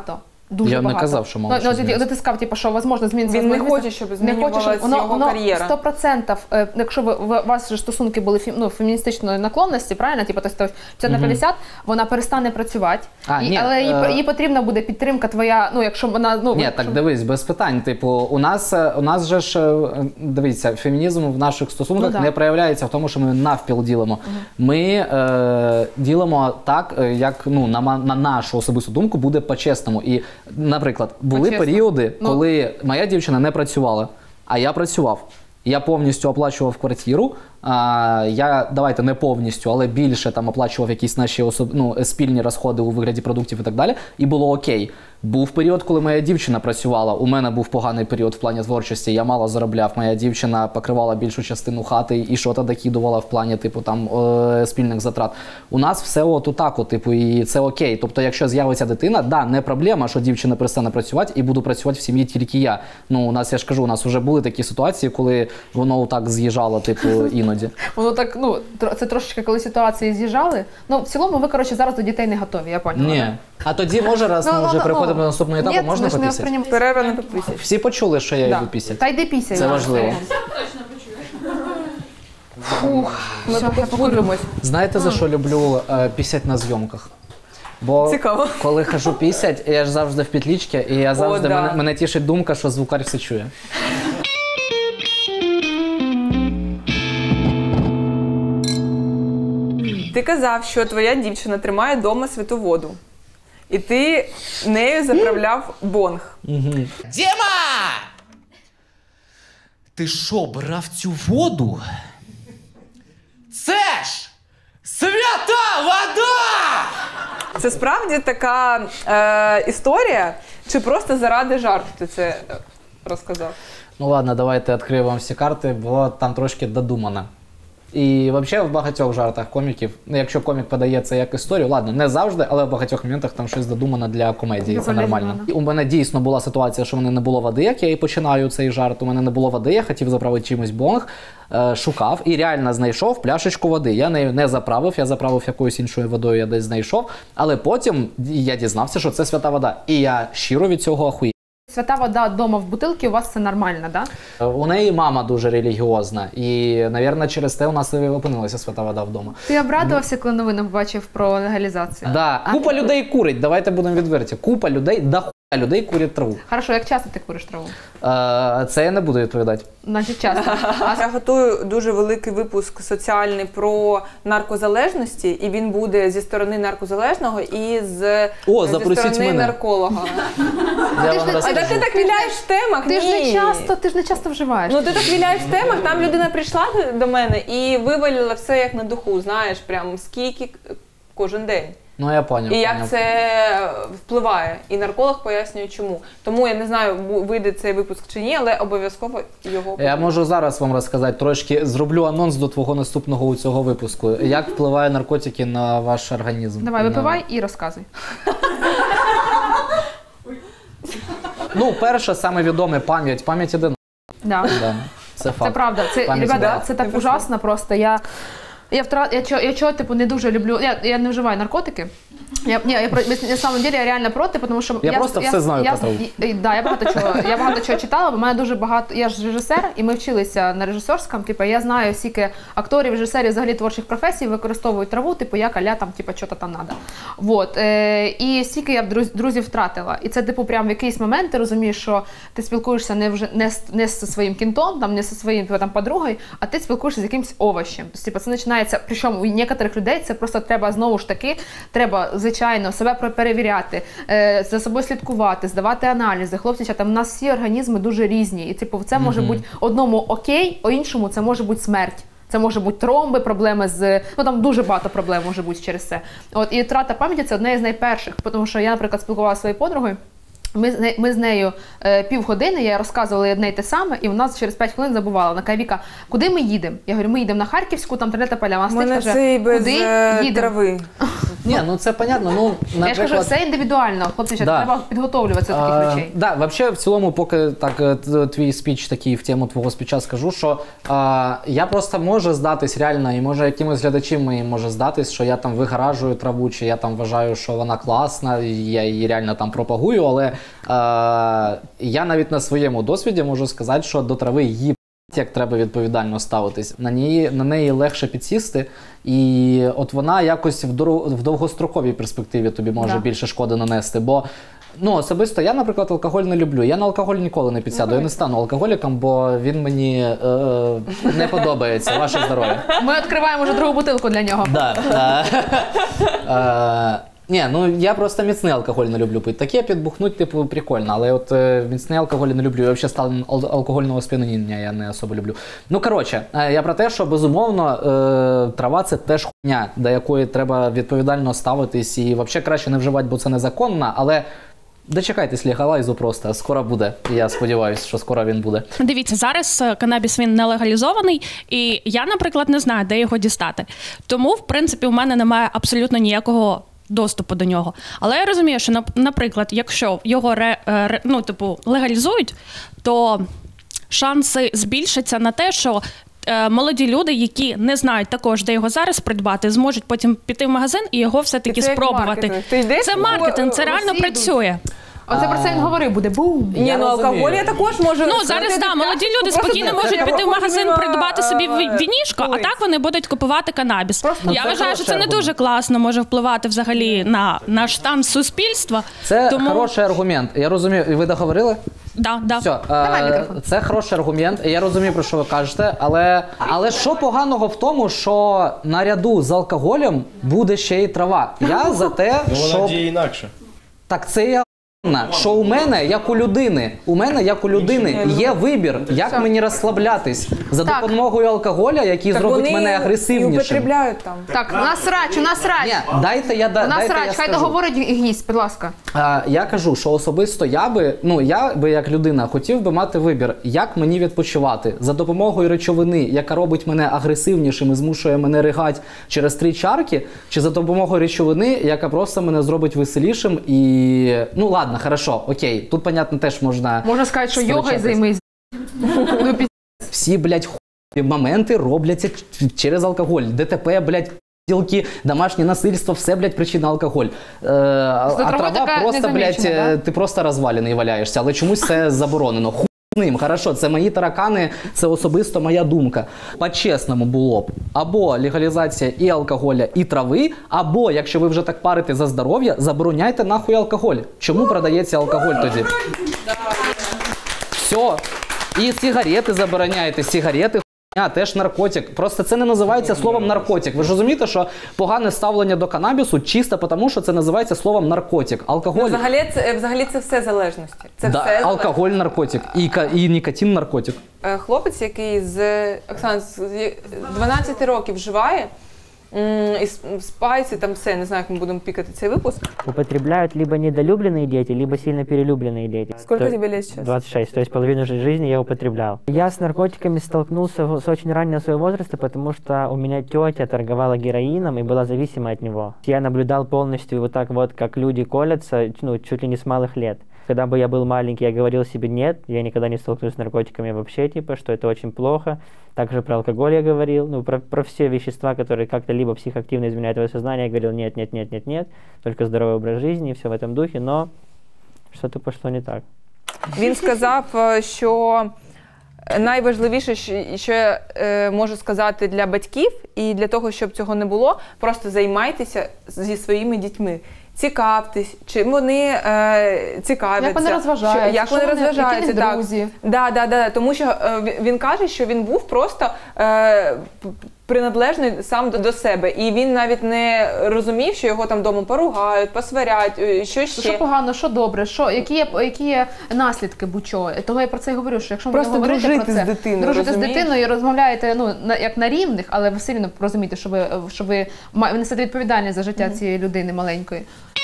Дуже я багато. не казав, що мало що зміниться. Ти сказав, типу, що, можливо, зміниться. Він не хоче, щоб змінювалася його кар'єра. 100%, якщо у вас же стосунки були феміністичної наклонності, правильно? Типу, 50 на 50, вона перестане працювати. Але їй потрібна буде підтримка твоя, якщо вона... Ні, так дивись, без питань. Типу, у нас же ж, дивіться, фемінізм в наших стосунках не проявляється в тому, що ми навпіл ділимо. Ми ділимо так, як на нашу особисту думку буде по-чесному. І, наприклад, були періоди, коли моя дівчина не працювала, а я працював. Я повністю оплачував квартиру, давайте не повністю, але більше там оплачував якісь наші спільні розходи у вигляді продуктів і так далі, і було окей. Був період, коли моя дівчина працювала, у мене був поганий період в плані творчості, я мало заробляв, моя дівчина покривала більшу частину хати і що-то докидувала в плані спільних затрат. У нас все і це окей. Тобто, якщо з'явиться дитина, не проблема, що дівчина перестане працювати і буду працювати в сім'ї тільки я. У нас, я ж кажу, у нас вже були такі ситуації, коли воно так з'їжджало, іноді. Воно так, це трошечки, коли ситуації з'їжджали. В цілому, ви, зараз до дітей не готові, я поняла. Ні. А тоді, може, раз ми вже приходимо до наступного етапу, можна попісять? Перерва не попісять. Всі почули, що я йду пісять? Та йди пісяй. Це важливо. Ми покуримось. Знаєте, за що люблю пісять на зйомках? Бо коли хожу пісять, я ж завжди в петлічці, і я завжди, мене тішить думка, що звукар все чує. Ти казав, що твоя дівчина тримає вдома святу воду. І ти нею заправляв бонг. Діма! Ти що, брав цю воду? Це ж свята вода! Це справді така історія? Чи просто заради жарту ти це розказав? Ладно, давайте відкрию вам всі карти, бо там трошки додумано. І взагалі в багатьох жартах коміків, якщо комік подає це як історію, ладно, не завжди, але в багатьох моментах там щось додумано для комедії, це нормально. У мене дійсно була ситуація, що в мене не було води, як я і починаю цей жарт, у мене не було води, я хотів заправити чимось бонг, шукав і реально знайшов пляшечку води. Я нею не заправив, я заправив якоюсь іншою водою, я десь знайшов, але потім я дізнався, що це свята вода, і я щиро від цього охуєв. Свята вода вдома в бутилці, у вас це нормально, так? Да? У неї мама дуже релігіозна, і, мабуть, через те у нас і опинилася свята вода вдома. Ти обрадувався, коли новину побачив про легалізацію? Так, купа людей курить, давайте будемо відверті. Купа людей, людей курять траву. Хорошо, як часто ти куриш траву? Це я не буду відповідати. Значить, часто. Я готую дуже великий випуск соціальний про наркозалежності, і він буде зі сторони наркозалежного і зі сторони нарколога. А ти так віляєш в темах? Ти ж не часто вживаєш. Ти так віляєш в темах, там людина прийшла до мене і вивалила все як на духу, знаєш, прям скільки кожен день. Я поняв. І як це впливає. І нарколог пояснює, чому. Тому я не знаю, вийде цей випуск чи ні, але обов'язково його... Я можу зараз вам розказати, трошки зроблю анонс до твого наступного цього випуску. Як впливають наркотики на ваш організм? Давай, випивай і розказуй. Перше, саме відоме, пам'ять. Пам'ять іде. Да. Це факт. Це правда. Ребята, це так ужасно просто. Я не дуже люблю, я не вживаю наркотики. На самом деле я реально проти, тому що я просто все знаю про траву. Я багато чого читала, бо в мене дуже багато, я ж режисер, і ми вчилися на режисерському, я знаю, скільки акторів, режисерів, взагалі творчих професій використовують траву, як аля там, що-то там надо. І скільки я друзів втратила. І це, прям в якийсь момент ти розумієш, що ти спілкуєшся не зі своїм кінтом, не зі своїм подругою, а ти спілкуєшся з якимось овощем. Тобто це починається, причому у некоторих людей це просто треба знову ж таки, звичайно, себе перевіряти, за собою слідкувати, здавати аналізи. Хлопці, у нас всі організми дуже різні. І це може бути одному окей, а іншому це може бути смерть. Це може бути тромби, проблеми з... там дуже багато проблем може бути через це. І втрата пам'яті – це одне з найперших. Тому що я, наприклад, спілкувалася зі своєю подругою, ми з нею півгодини, я розказувала одне й те саме, і вона через 5 хвилин забувала. Вона каже: Віка, куди ми їдемо? Я говорю, ми їдемо на Харківську, там трилета поля. Вона каже, куди їдемо? Трави. Ні, це понятно. Наприклад... Я ж кажу, все індивідуально. Хлопці, треба підготовлюватися до таких речей. Взагалі, в цілому, поки твій спіч такий в тему твого спіча скажу, що я просто можу здатись реально, і може якимось глядачам моїм може здатись, що я там вигаражую траву, чи я там вважаю, що вона класна, і я її реально там пропагую, але я навіть на своєму досвіді можу сказати, що до трави як треба відповідально ставитись. На неї легше підсісти, і от вона якось в довгостроковій перспективі тобі може більше шкоди нанести, бо особисто я, наприклад, алкоголь не люблю. Я на алкоголь ніколи не підсяду. Я не стану алкоголіком, бо він мені не подобається. Ваше здоров'я. Ми відкриваємо вже другу бутилку для нього. Я просто міцний алкоголь не люблю пити. Таке підбухнуть, типу, прикольно, але от міцний алкоголь не люблю. І взагалі стан алкогольного сп'яніння я не особо люблю. Я про те, що, безумовно, трава – це теж хуйня, до якої треба відповідально ставитись, і взагалі краще не вживати, бо це незаконно, але дочекайтесь легалайзу просто, скоро буде. Я сподіваюся, що скоро він буде. Дивіться, зараз канабіс, він не легалізований, і я, наприклад, не знаю, де його дістати. Тому, в принципі, у мене немає абсолютно ніякого доступу до нього. Але я розумію, що, наприклад, якщо його легалізують, то шанси збільшаться на те, що молоді люди, які не знають також, де його зараз придбати, зможуть потім піти в магазин і його все-таки спробувати. Це маркетинг, це реально працює. Оце про це він говорив, буде бум. Алкоголь я також можу... Зараз, молоді люди спокійно можуть піти в магазин, придбати собі вінішко, а так вони будуть купувати канабіс. Я вважаю, що це не дуже класно може впливати взагалі на наш стан суспільства. Це хороший аргумент. Я розумію, ви договорили? Да. Все, це хороший аргумент, я розумію, про що ви кажете, але що поганого в тому, що наряду з алкоголем буде ще й трава? Я за те, що... Вона діє інакше. Так це я що у мене, як у людини, є вибір, як мені розслаблятись за допомогою алкоголя, який зробить мене агресивнішим. Так, у нас рач. Ні, дайте я скажу. Хай договорить гість, будь ласка. Я кажу, що особисто я би як людина хотів би мати вибір, як мені відпочивати за допомогою речовини, яка робить мене агресивнішим і змушує мене ригати через 3 чарки, чи за допомогою речовини, яка просто мене зробить веселішим і... Ладно, хорошо, окей, тут, понятно, теж можна... Можна сказати, що йогою займись. Всі, блядь, моменти робляться через алкоголь. ДТП, блядь, ділки, домашнє насильство, все, блядь, причина алкоголь. А трава просто, блядь, ти просто розвалений валяєшся, але чомусь це заборонено. Ним, хорошо, це мої таракани, це особисто моя думка. По-чесному було б або легалізація і алкоголя, і трави, або, якщо ви вже так парите за здоров'я, забороняйте нахуй алкоголь. Чому продається алкоголь тоді? Все. І сигарети забороняйте, сигарети теж наркотик. Просто це не називається словом наркотик. Ви ж розумієте, що погане ставлення до канабісу чисто тому, що це називається словом наркотик. Алкоголь... Взагалі це все залежності. Алкоголь наркотик і нікотин наркотик. Хлопець, який з 12 років вживає, и спайсы, там все, не знаю, как мы будем пикать цей выпуск. Употребляют либо недолюбленные дети, либо сильно перелюбленные дети. Сколько тебе лет сейчас? 26, то есть половину жизни я употреблял. Я с наркотиками столкнулся с очень раннего своего возраста, потому что у меня тетя торговала героином и была зависима от него. Я наблюдал полностью вот так вот, как люди колятся, чуть ли не с малых лет. Когда бы я был маленький, я говорил себе нет, я никогда не столкнусь с наркотиками вообще, что это очень плохо. Также про алкоголь я говорил, про все вещества, которые как-то либо психоактивно изменяют твое сознание, я говорил нет, только здоровый образ жизни и все в этом духе, но что-то пошло не так. Він сказав, що найважливіше, що я можу сказати для батьків і для того, щоб цього не було, просто займайтеся зі своїми дітьми. Цікавтесь, чим вони цікавляться. Як вони розважаються, які так. Друзі. Да. Тому що він каже, що він був просто приналежний сам до себе. І він навіть не розумів, що його там вдома поругають, посварять, що ще. Що погано, що добре, які є наслідки будь-чого. Того я про це і говорю, що якщо ви просто говорите про це, дружите з дитиною і розмовляєте як на рівних, але ви все рівно розумієте, що ви несете відповідальність за життя цієї людини маленької.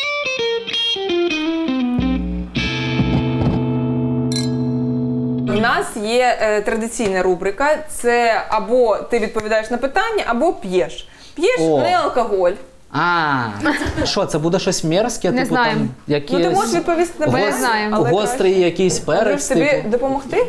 У нас є традиційна рубрика, це або ти відповідаєш на питання, або п'єш. П'єш не алкоголь. Що, це буде щось мерзке? Не знаємо. Ти можеш відповісти на питання. Гострий якийсь перець. Тобі допомогти?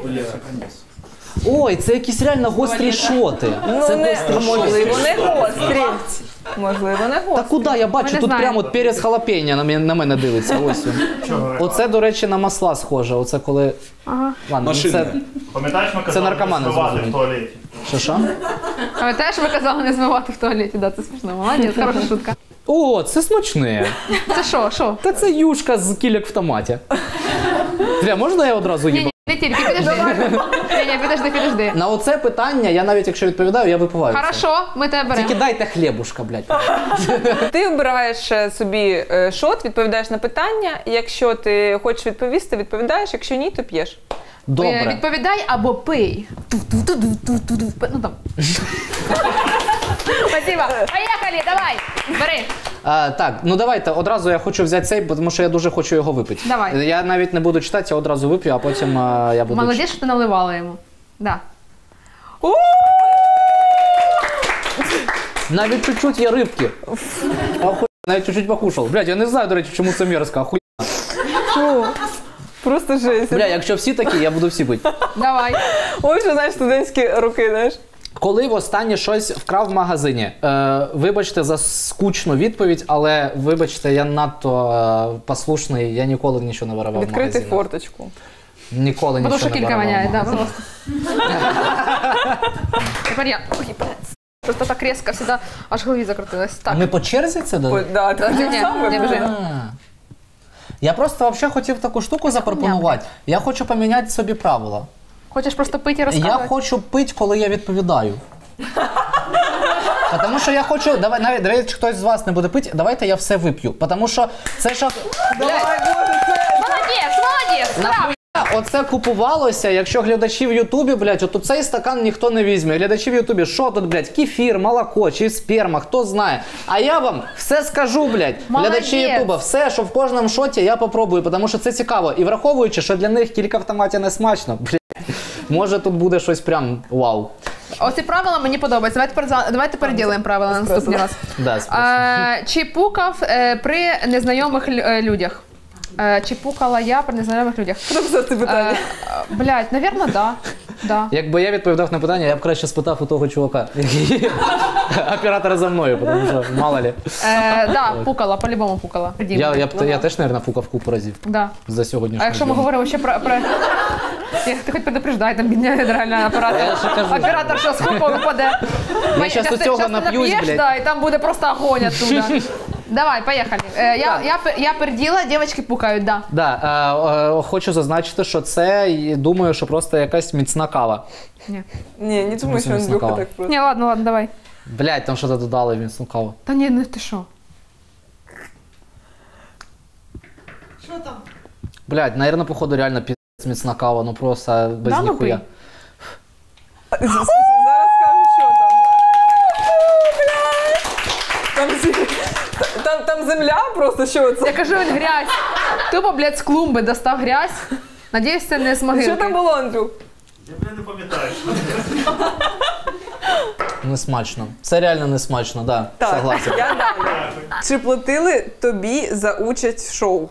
Ой, це якісь реально гострі шоти. Можливо, не гострі. Можливо, не гострий. Та куди? Я бачу, тут прямо перець халапеньо на мене дивиться. Ось він. Оце, до речі, на масла схоже. Оце коли... Ага. Ладно, це... Пам'ятаєш, ми казали не змивати в туалеті? Що? Пам'ятаєш, ви казали не змивати в туалеті? Да, це смішно. Молодець, хороша шутка. О, це смачне. Це що? Та це юшка з кільок в томаті. Бля, можна я одразу їбав? Не тільки, підожди. На оце питання, я навіть якщо відповідаю, я випиваю. Хорошо, ми тебе беремо. Тільки дайте хлібушка, блядь. Ти обираєш собі шот, відповідаєш на питання. Якщо ти хочеш відповісти, відповідаєш. Якщо ні, то п'єш. Добре. Відповідай або пий. Ну там. Спасибо. Поїхали, давай. Бери. Так, ну давайте, одразу я хочу взяти цей, тому що я дуже хочу його випити. Давай. Я навіть не буду читати, я одразу вип'ю, а потім я буду... Молодець, що ти наливала йому. Да. Навіть чуть-чуть є рибки. Навіть чуть-чуть покушав. Блядь, я не знаю, до речі, чому це мерзко, охуєнно. Просто жесть. Бля, якщо всі такі, я буду всі пити. Давай. Ось що, знаєш, студентські руки, знаєш. Коли востаннє щось вкрав в магазині? Вибачте за скучну відповідь, але вибачте, я надто послушний, я ніколи нічого не виривав в магазині. Відкрити форточку. Ніколи нічого не виривав в магазині. Потому что килька воняет, да, просто. Тепер я. Ой, просто так резко всегда аж в голові закрутилась. Так. А ми по черзі це дали? Да, ти не біжи. Я просто взагалі хотів таку штуку запропонувати. Я хочу поміняти собі правила. Хочеш просто пити і розказувати? Я хочу пити, коли я відповідаю. Тому що я хочу, навіть хтось з вас не буде пити, давайте я все вип'ю. Тому що це ж... Молодець! Оце купувалося, якщо глядачі в Ютубі, блядь, от цей стакан ніхто не візьме. Глядачі в Ютубі, що тут, блядь, кефір, молоко чи сперма, хто знає. А я вам все скажу, блядь, глядачі Ютуба, все, що в кожному шоті я попробую, тому що це цікаво. І враховуючи, що для них кілька в томаті не смачно, блядь, може тут буде щось прям вау. Оці правила мені подобаються. Давайте переділимо правила на наступний раз. Чи пукав при незнайомих людях? Чи пукала я при незнайомих людях? Хто писав це питання? Блядь, навірно, да. Якби я відповідав на питання, я б краще спитав у того чувака, який оператора за мною, тому що мало ли. Да, пукала, по-любому пукала. Я теж, мабуть, пукав купу разів за сьогоднішній. А якщо ми говоримо ще про... Ти хоч предупреждай, там бідня реально оператор що схопав упаде. Я зараз у цього нап'юсь, блядь. І там буде просто огонь оттуда. Давай, поїхали. Я перділа, дівчатки пукають, да. Да, хочу зазначити, що це, думаю, що просто якась міцна кава. Ні, не думаю, що Андрюха так просто. Ні, ладно, давай. Блядь, там що-то додали в міцну каву. Та ні, ну ти що? Що там? Блядь, наверное, походу реально пиздец міцна кава, ну просто без ніхуя. Зараз скажу, що там. Там земля просто, що це? Я кажу, він грязь. Тупо, блядь, з клумби достав грязь. Надіюсь, це не з могилки. Що там було, Андрюх? Я не пам'ятаю. Не смачно. Це реально не смачно, да. Согласен. Я далі. Чи платили тобі за участь в шоу?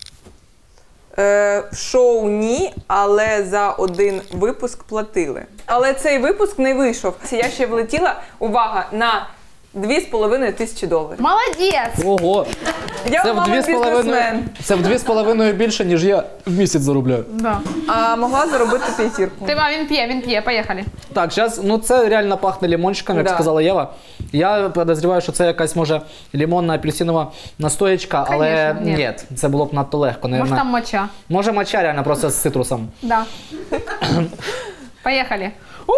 В шоу ні, але за один випуск платили. Але цей випуск не вийшов. Я ще влетіла, увага, на $2500. Молодець! Ого! Я мама бізнесмен. Це в 2,5 більше, ніж я в місяць заробляю. Да. А могла заробити 5. Він п'є, поїхали. Так, зараз, ну це реально пахне лимончиком, як сказала Єва. Я підозрюваю, що це якась, може, лимонно-апельсинова настоєчка, але ні, це було б надто легко. Може там моча. Може моча реально просто з цитрусом. Да. Поїхали.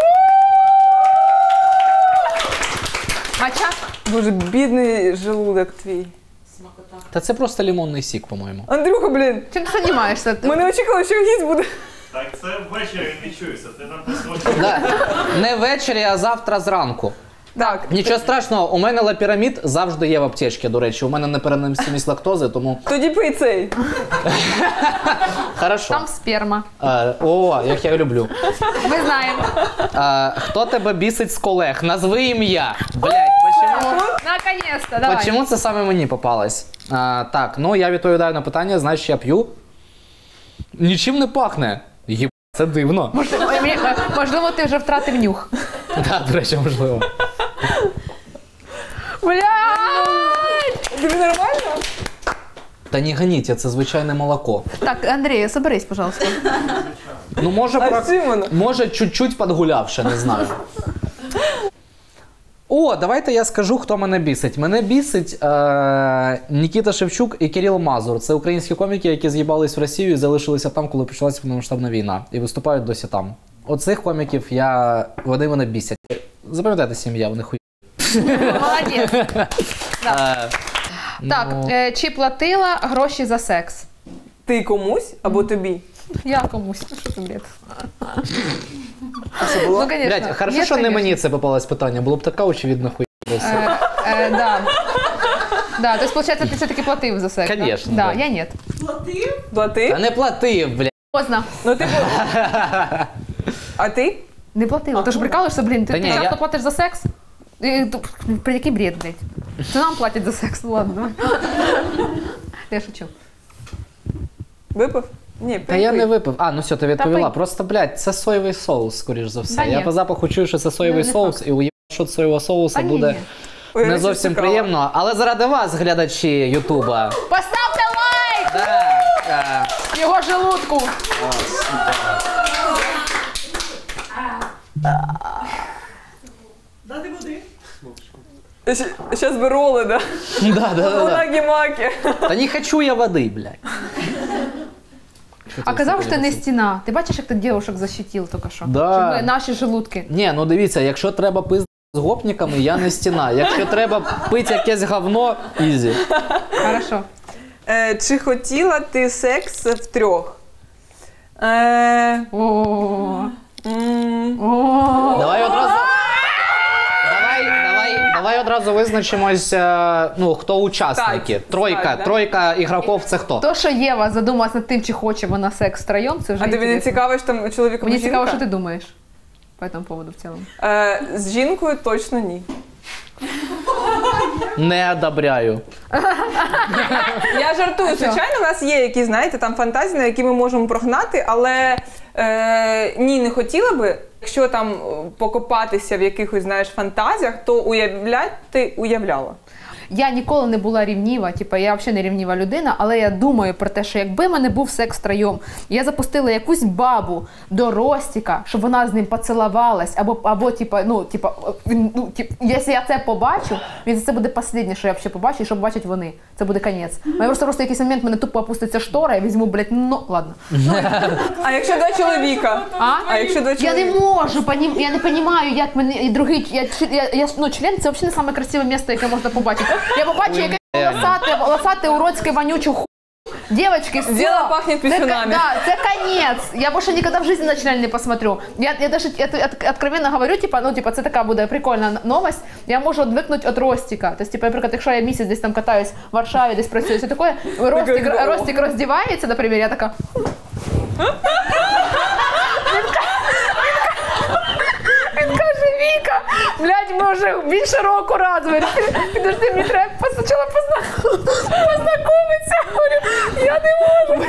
Моча? Дуже бідний желудок твій. Та це просто лимонний сік, по-моєму. Андрюха, блін. Чим ти займаєшся? Ми не очікували, що гість буде. Так, це ввечері він відчується, ти нам посмотриш. Да. Не ввечері, а завтра зранку. Так. Нічого страшного, у мене лапірамід завжди є в аптечці, до речі. У мене непереносимість лактози, тому... Тоді пий цей. Хорошо. Там сперма. О, як я люблю. Ми знаємо. Хто тебе бісить з колег? Назви ім'я. Блядь, почему? Наконец-то, давай. Почему це саме мені попалось? Так, ну я відповідаю на питання, значить я п'ю. Нічим не пахне. Єб, це дивно. Можливо, ти вже втратив нюх. Так, до речі, можливо. Бля! Тобі нормально? Та не ганіть, це звичайне молоко. Так, Андрій, соберись, пожалуйста. Ну, може чуть-чуть підгулявши, не знаю. О, давайте я скажу, хто мене бісить. Мене бісить Нікіта Шевчук і Кирил Мазур. Це українські коміки, які з'їбались в Росію і залишилися там, коли почалася повномасштабна війна. І виступають досі там. Оцих коміків вони мене бісять. Запам'ятайте сім'я, вони хуй. Молодець. Так, чи платила гроші за секс? Ти комусь або тобі? Я комусь. Що це бред? Ну, блядь, хорошо, що не мені це попалось питання, було б така очевидна хуйня. Да. Да, то есть, получается, ты все-таки платив за секс? Конечно. Да, я нет. Платив? Та не платив, блядь. Поздно. Ну, ти А ти? Не платила. Ти ж прикалуєшся, блін, ти ні, часто платиш за секс? При який бред, блядь? Це нам платять за секс, ладно. Я шучу. Випив? Ні, Та я не випив. Ну все, ти відповіла. пий. Просто, блядь, це соєвий соус, скоріш за все. Та Я ні. по запаху чую, що це соєвий Не соус, і уявляю, що від соєвого соуса Та ні, буде ні. не зовсім приємно. Але заради вас, глядачі Ютуба. Поставте лайк! Да. Його желудку. Дати води. Сейчас бы роллы, да? Да. Маки-маки. Та не хочу я води, блядь. А казав, що ти не стіна. Ти бачиш, як ти дівчинок защитив тільки що? Да. Щоб ми наші желудки. Ні, ну дивіться, якщо треба пиздити з гопниками, я не стіна. Якщо треба пити якесь говно, ізі. Хорошо. Чи хотіла ти секс втрьох? Давай одразу. Давай одразу визначимось, хто учасники. Тройка ігроків це хто? То, що Єва задумалась над тим, чи хоче вона секс втроєм, це вже А тобі не цікаво, що там чоловік або Мені жінка? цікаво, що ти думаєш по цьому поводу в цілому. З жінкою точно ні. Не одобряю. Я жартую. Звичайно, у нас є якісь, знаєте, там фантазії, на які ми можемо прогнати, але ні, не хотіла би. Якщо там покопатися в якихось, знаєш, фантазіях, то уявляла. Я ніколи не була рівніва, я взагалі не рівніва людина, але я думаю про те, що якби в мене був секс втроєм, я запустила якусь бабу до Ростіка, щоб вона з ним поцілувалась, або якщо я це побачу, це буде останнє, що я взагалі побачу, і що побачать вони. Це буде кінець. Просто в якийсь момент мене тупо опуститься штора, я візьму, блядь, ладно. А якщо два чоловіка? Я не можу, я не розумію, як мене і другий, член це взагалі не саме красиве місце, яке можна побачити. Я побачу, яке волосате, уродське, вонючу ху. Девочки, все. Дело пахнет писюнами. Да, это конец. Я больше никогда в жизни на член не посмотрю. Я даже откровенно говорю, це така буде прикольна новость. Я можу відвикнути від Ростика. Тобто, наприклад, якщо я місяць десь там катаюсь в Варшаві, десь працюю, все таке, Ростик роздівається, наприклад, я така... Він каже, Віка, блядь, ми вже більше року разом. Підожди, мені треба спочатку познайомитися. Я не можу.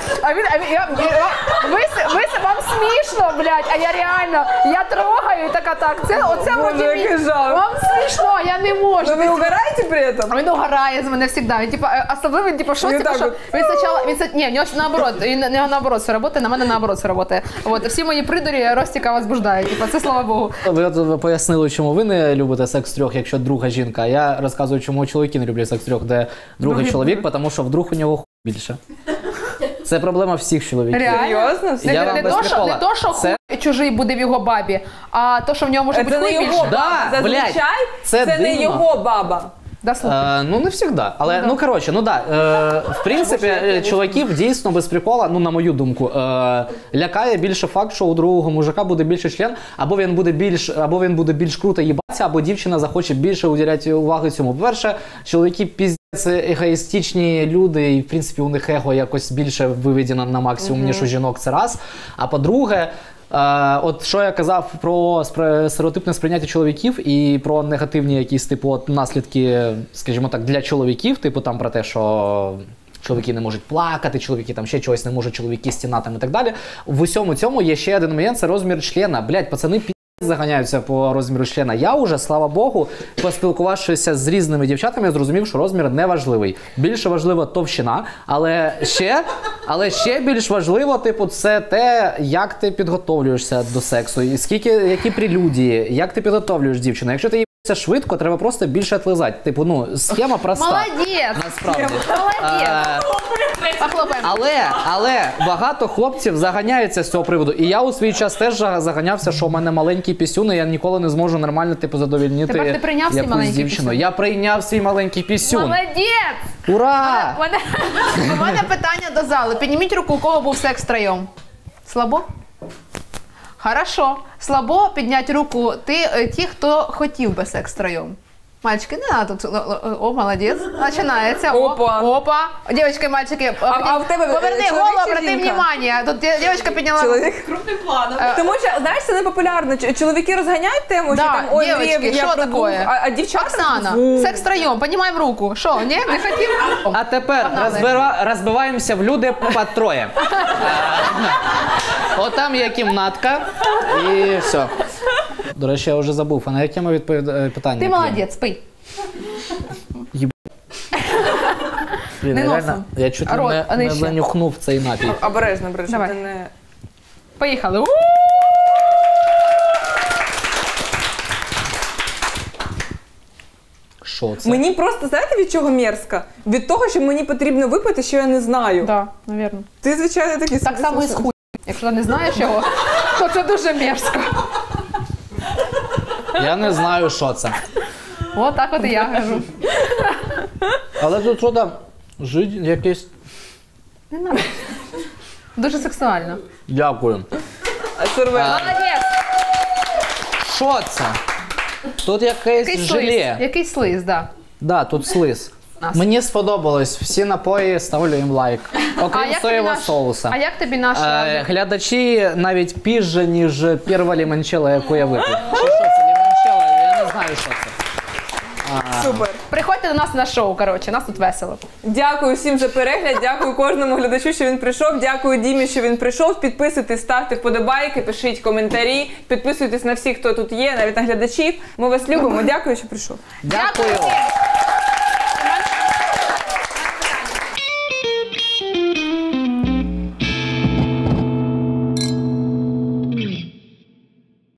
Вам смішно, блядь, а я реально, я трогаю і така, оце вроді мені. Вам смішно, я не можу. Ви угораєте при цьому? Він угорає з мене завжди. Особливо, він спочатку, ні, в нього наоборот все працює, на мене наоборот все працює. Всі мої придурі Ростіка возбуждають, це слава Богу. Ви пояснили, чому ви не любите секс трьох, якщо друга жінка. Я розказую, чому чоловіки не люблять секс трьох, де другий чоловік, тому що вдруг у нього хуй більше. Це проблема всіх чоловіків. Серйозно? Не то, що хуй чужий буде в його бабі, а то, що в нього може бути хуй більше. Зазвичай це не його баба. Ну, не завжди. Але, в принципі, чоловіків дійсно без прикола, на мою думку, лякає більше факт, що у другого мужика буде більше член, або він буде більш круто їбатися, або дівчина захоче більше уділяти уваги цьому. По-перше, чоловіки піздець егоїстичні люди, і, в принципі, у них его якось більше виведено на максимум, ніж у жінок, це раз. А по-друге, от що я казав про стереотипне сприйняття чоловіків і про негативні якісь наслідки, скажімо так, для чоловіків, там про те, що чоловіки не можуть плакати, чоловіки там ще чогось не можуть, чоловіки стінати і так далі. В усьому цьому є ще один момент, це розмір члена. Блядь, пацани, заганяються по розміру члена. Я вже, слава Богу, поспілкувавшися з різними дівчатами, я зрозумів, що розмір не важливий. Більше важлива товщина, але ще більш важливо, типу, це те, як ти підготовлюєшся до сексу, і які прелюдії, як ти підготовлюєш дівчину. Якщо ти їбешся швидко, треба просто більше отлизати. Типу, ну, схема проста. Молодець! Насправді. Але багато хлопців заганяються з цього приводу. І я у свій час теж заганявся, що в мене маленький пісюн, і я ніколи не зможу нормально, типу, задовільнити Тепер ти прийняв свій маленький дівчину. пісюн? Я прийняв свій маленький пісюн. Молодець! Ура! У мене питання до залу. Підніміть руку, у кого був секс втроєм. Слабо? Хорошо. Слабо підняти руку ті, хто хотів би секс втроєм. Мальчики, не надо тут. О, молодець. Починається. Опа. Дівчатки і мальчики, в тебе поверни чоловік голову, чи обрати жінка? внимание. Тут дівчатка підняла. Чоловік. Крупним планом. Тому що, знаєш, це не популярно. Чоловіки розганяють тему, що там, ой, дівчатки, я що продув, таке? а дівчата... Оксана, секс втроєм, піднімаємо руку. Що, ні? Не хотів? А тепер розбиваємося в люди по троє. От там є кімнатка і все. До речі, я вже забув, а на яке ми питання? Ти молодець, спи. Блін, Не реально, носом. я чуть Рот, не нижче. занюхнув цей напій. Обережно. Давай. Ти не... Поїхали. Що це? Мені просто, знаєте, від чого мерзко? Від того, що мені потрібно випити, що я не знаю. Так, навірно. Ти, звичайно, такий... Так само і з хуй. Якщо ти не знаєш його, то це дуже мерзко. Я не знаю, що це. От так от і я кажу. Але тут що там? Жить якийсь... Не надо. Дуже сексуально. Дякую. Молодець. Що це? Тут якесь желе. Якийсь слиз, так. Да, тут слиз. Мені сподобалось. Всі напої, ставлю їм лайк. Окрім соєвого соуса. А як тобі наша... Глядачі навіть пізже, ніж перша лімончелла, яку я випив. Чи що це лімончелла? Я не знаю, що це. Супер. Приходьте до нас на шоу, коротше, нас тут весело. Дякую всім за перегляд, дякую кожному глядачу, що він прийшов, дякую Дімі, що він прийшов. Підписуйтесь, ставте вподобайки, пишіть коментарі, підписуйтесь на всіх, хто тут є, навіть на глядачів. Ми вас любимо, дякую, що прийшов. Дякую.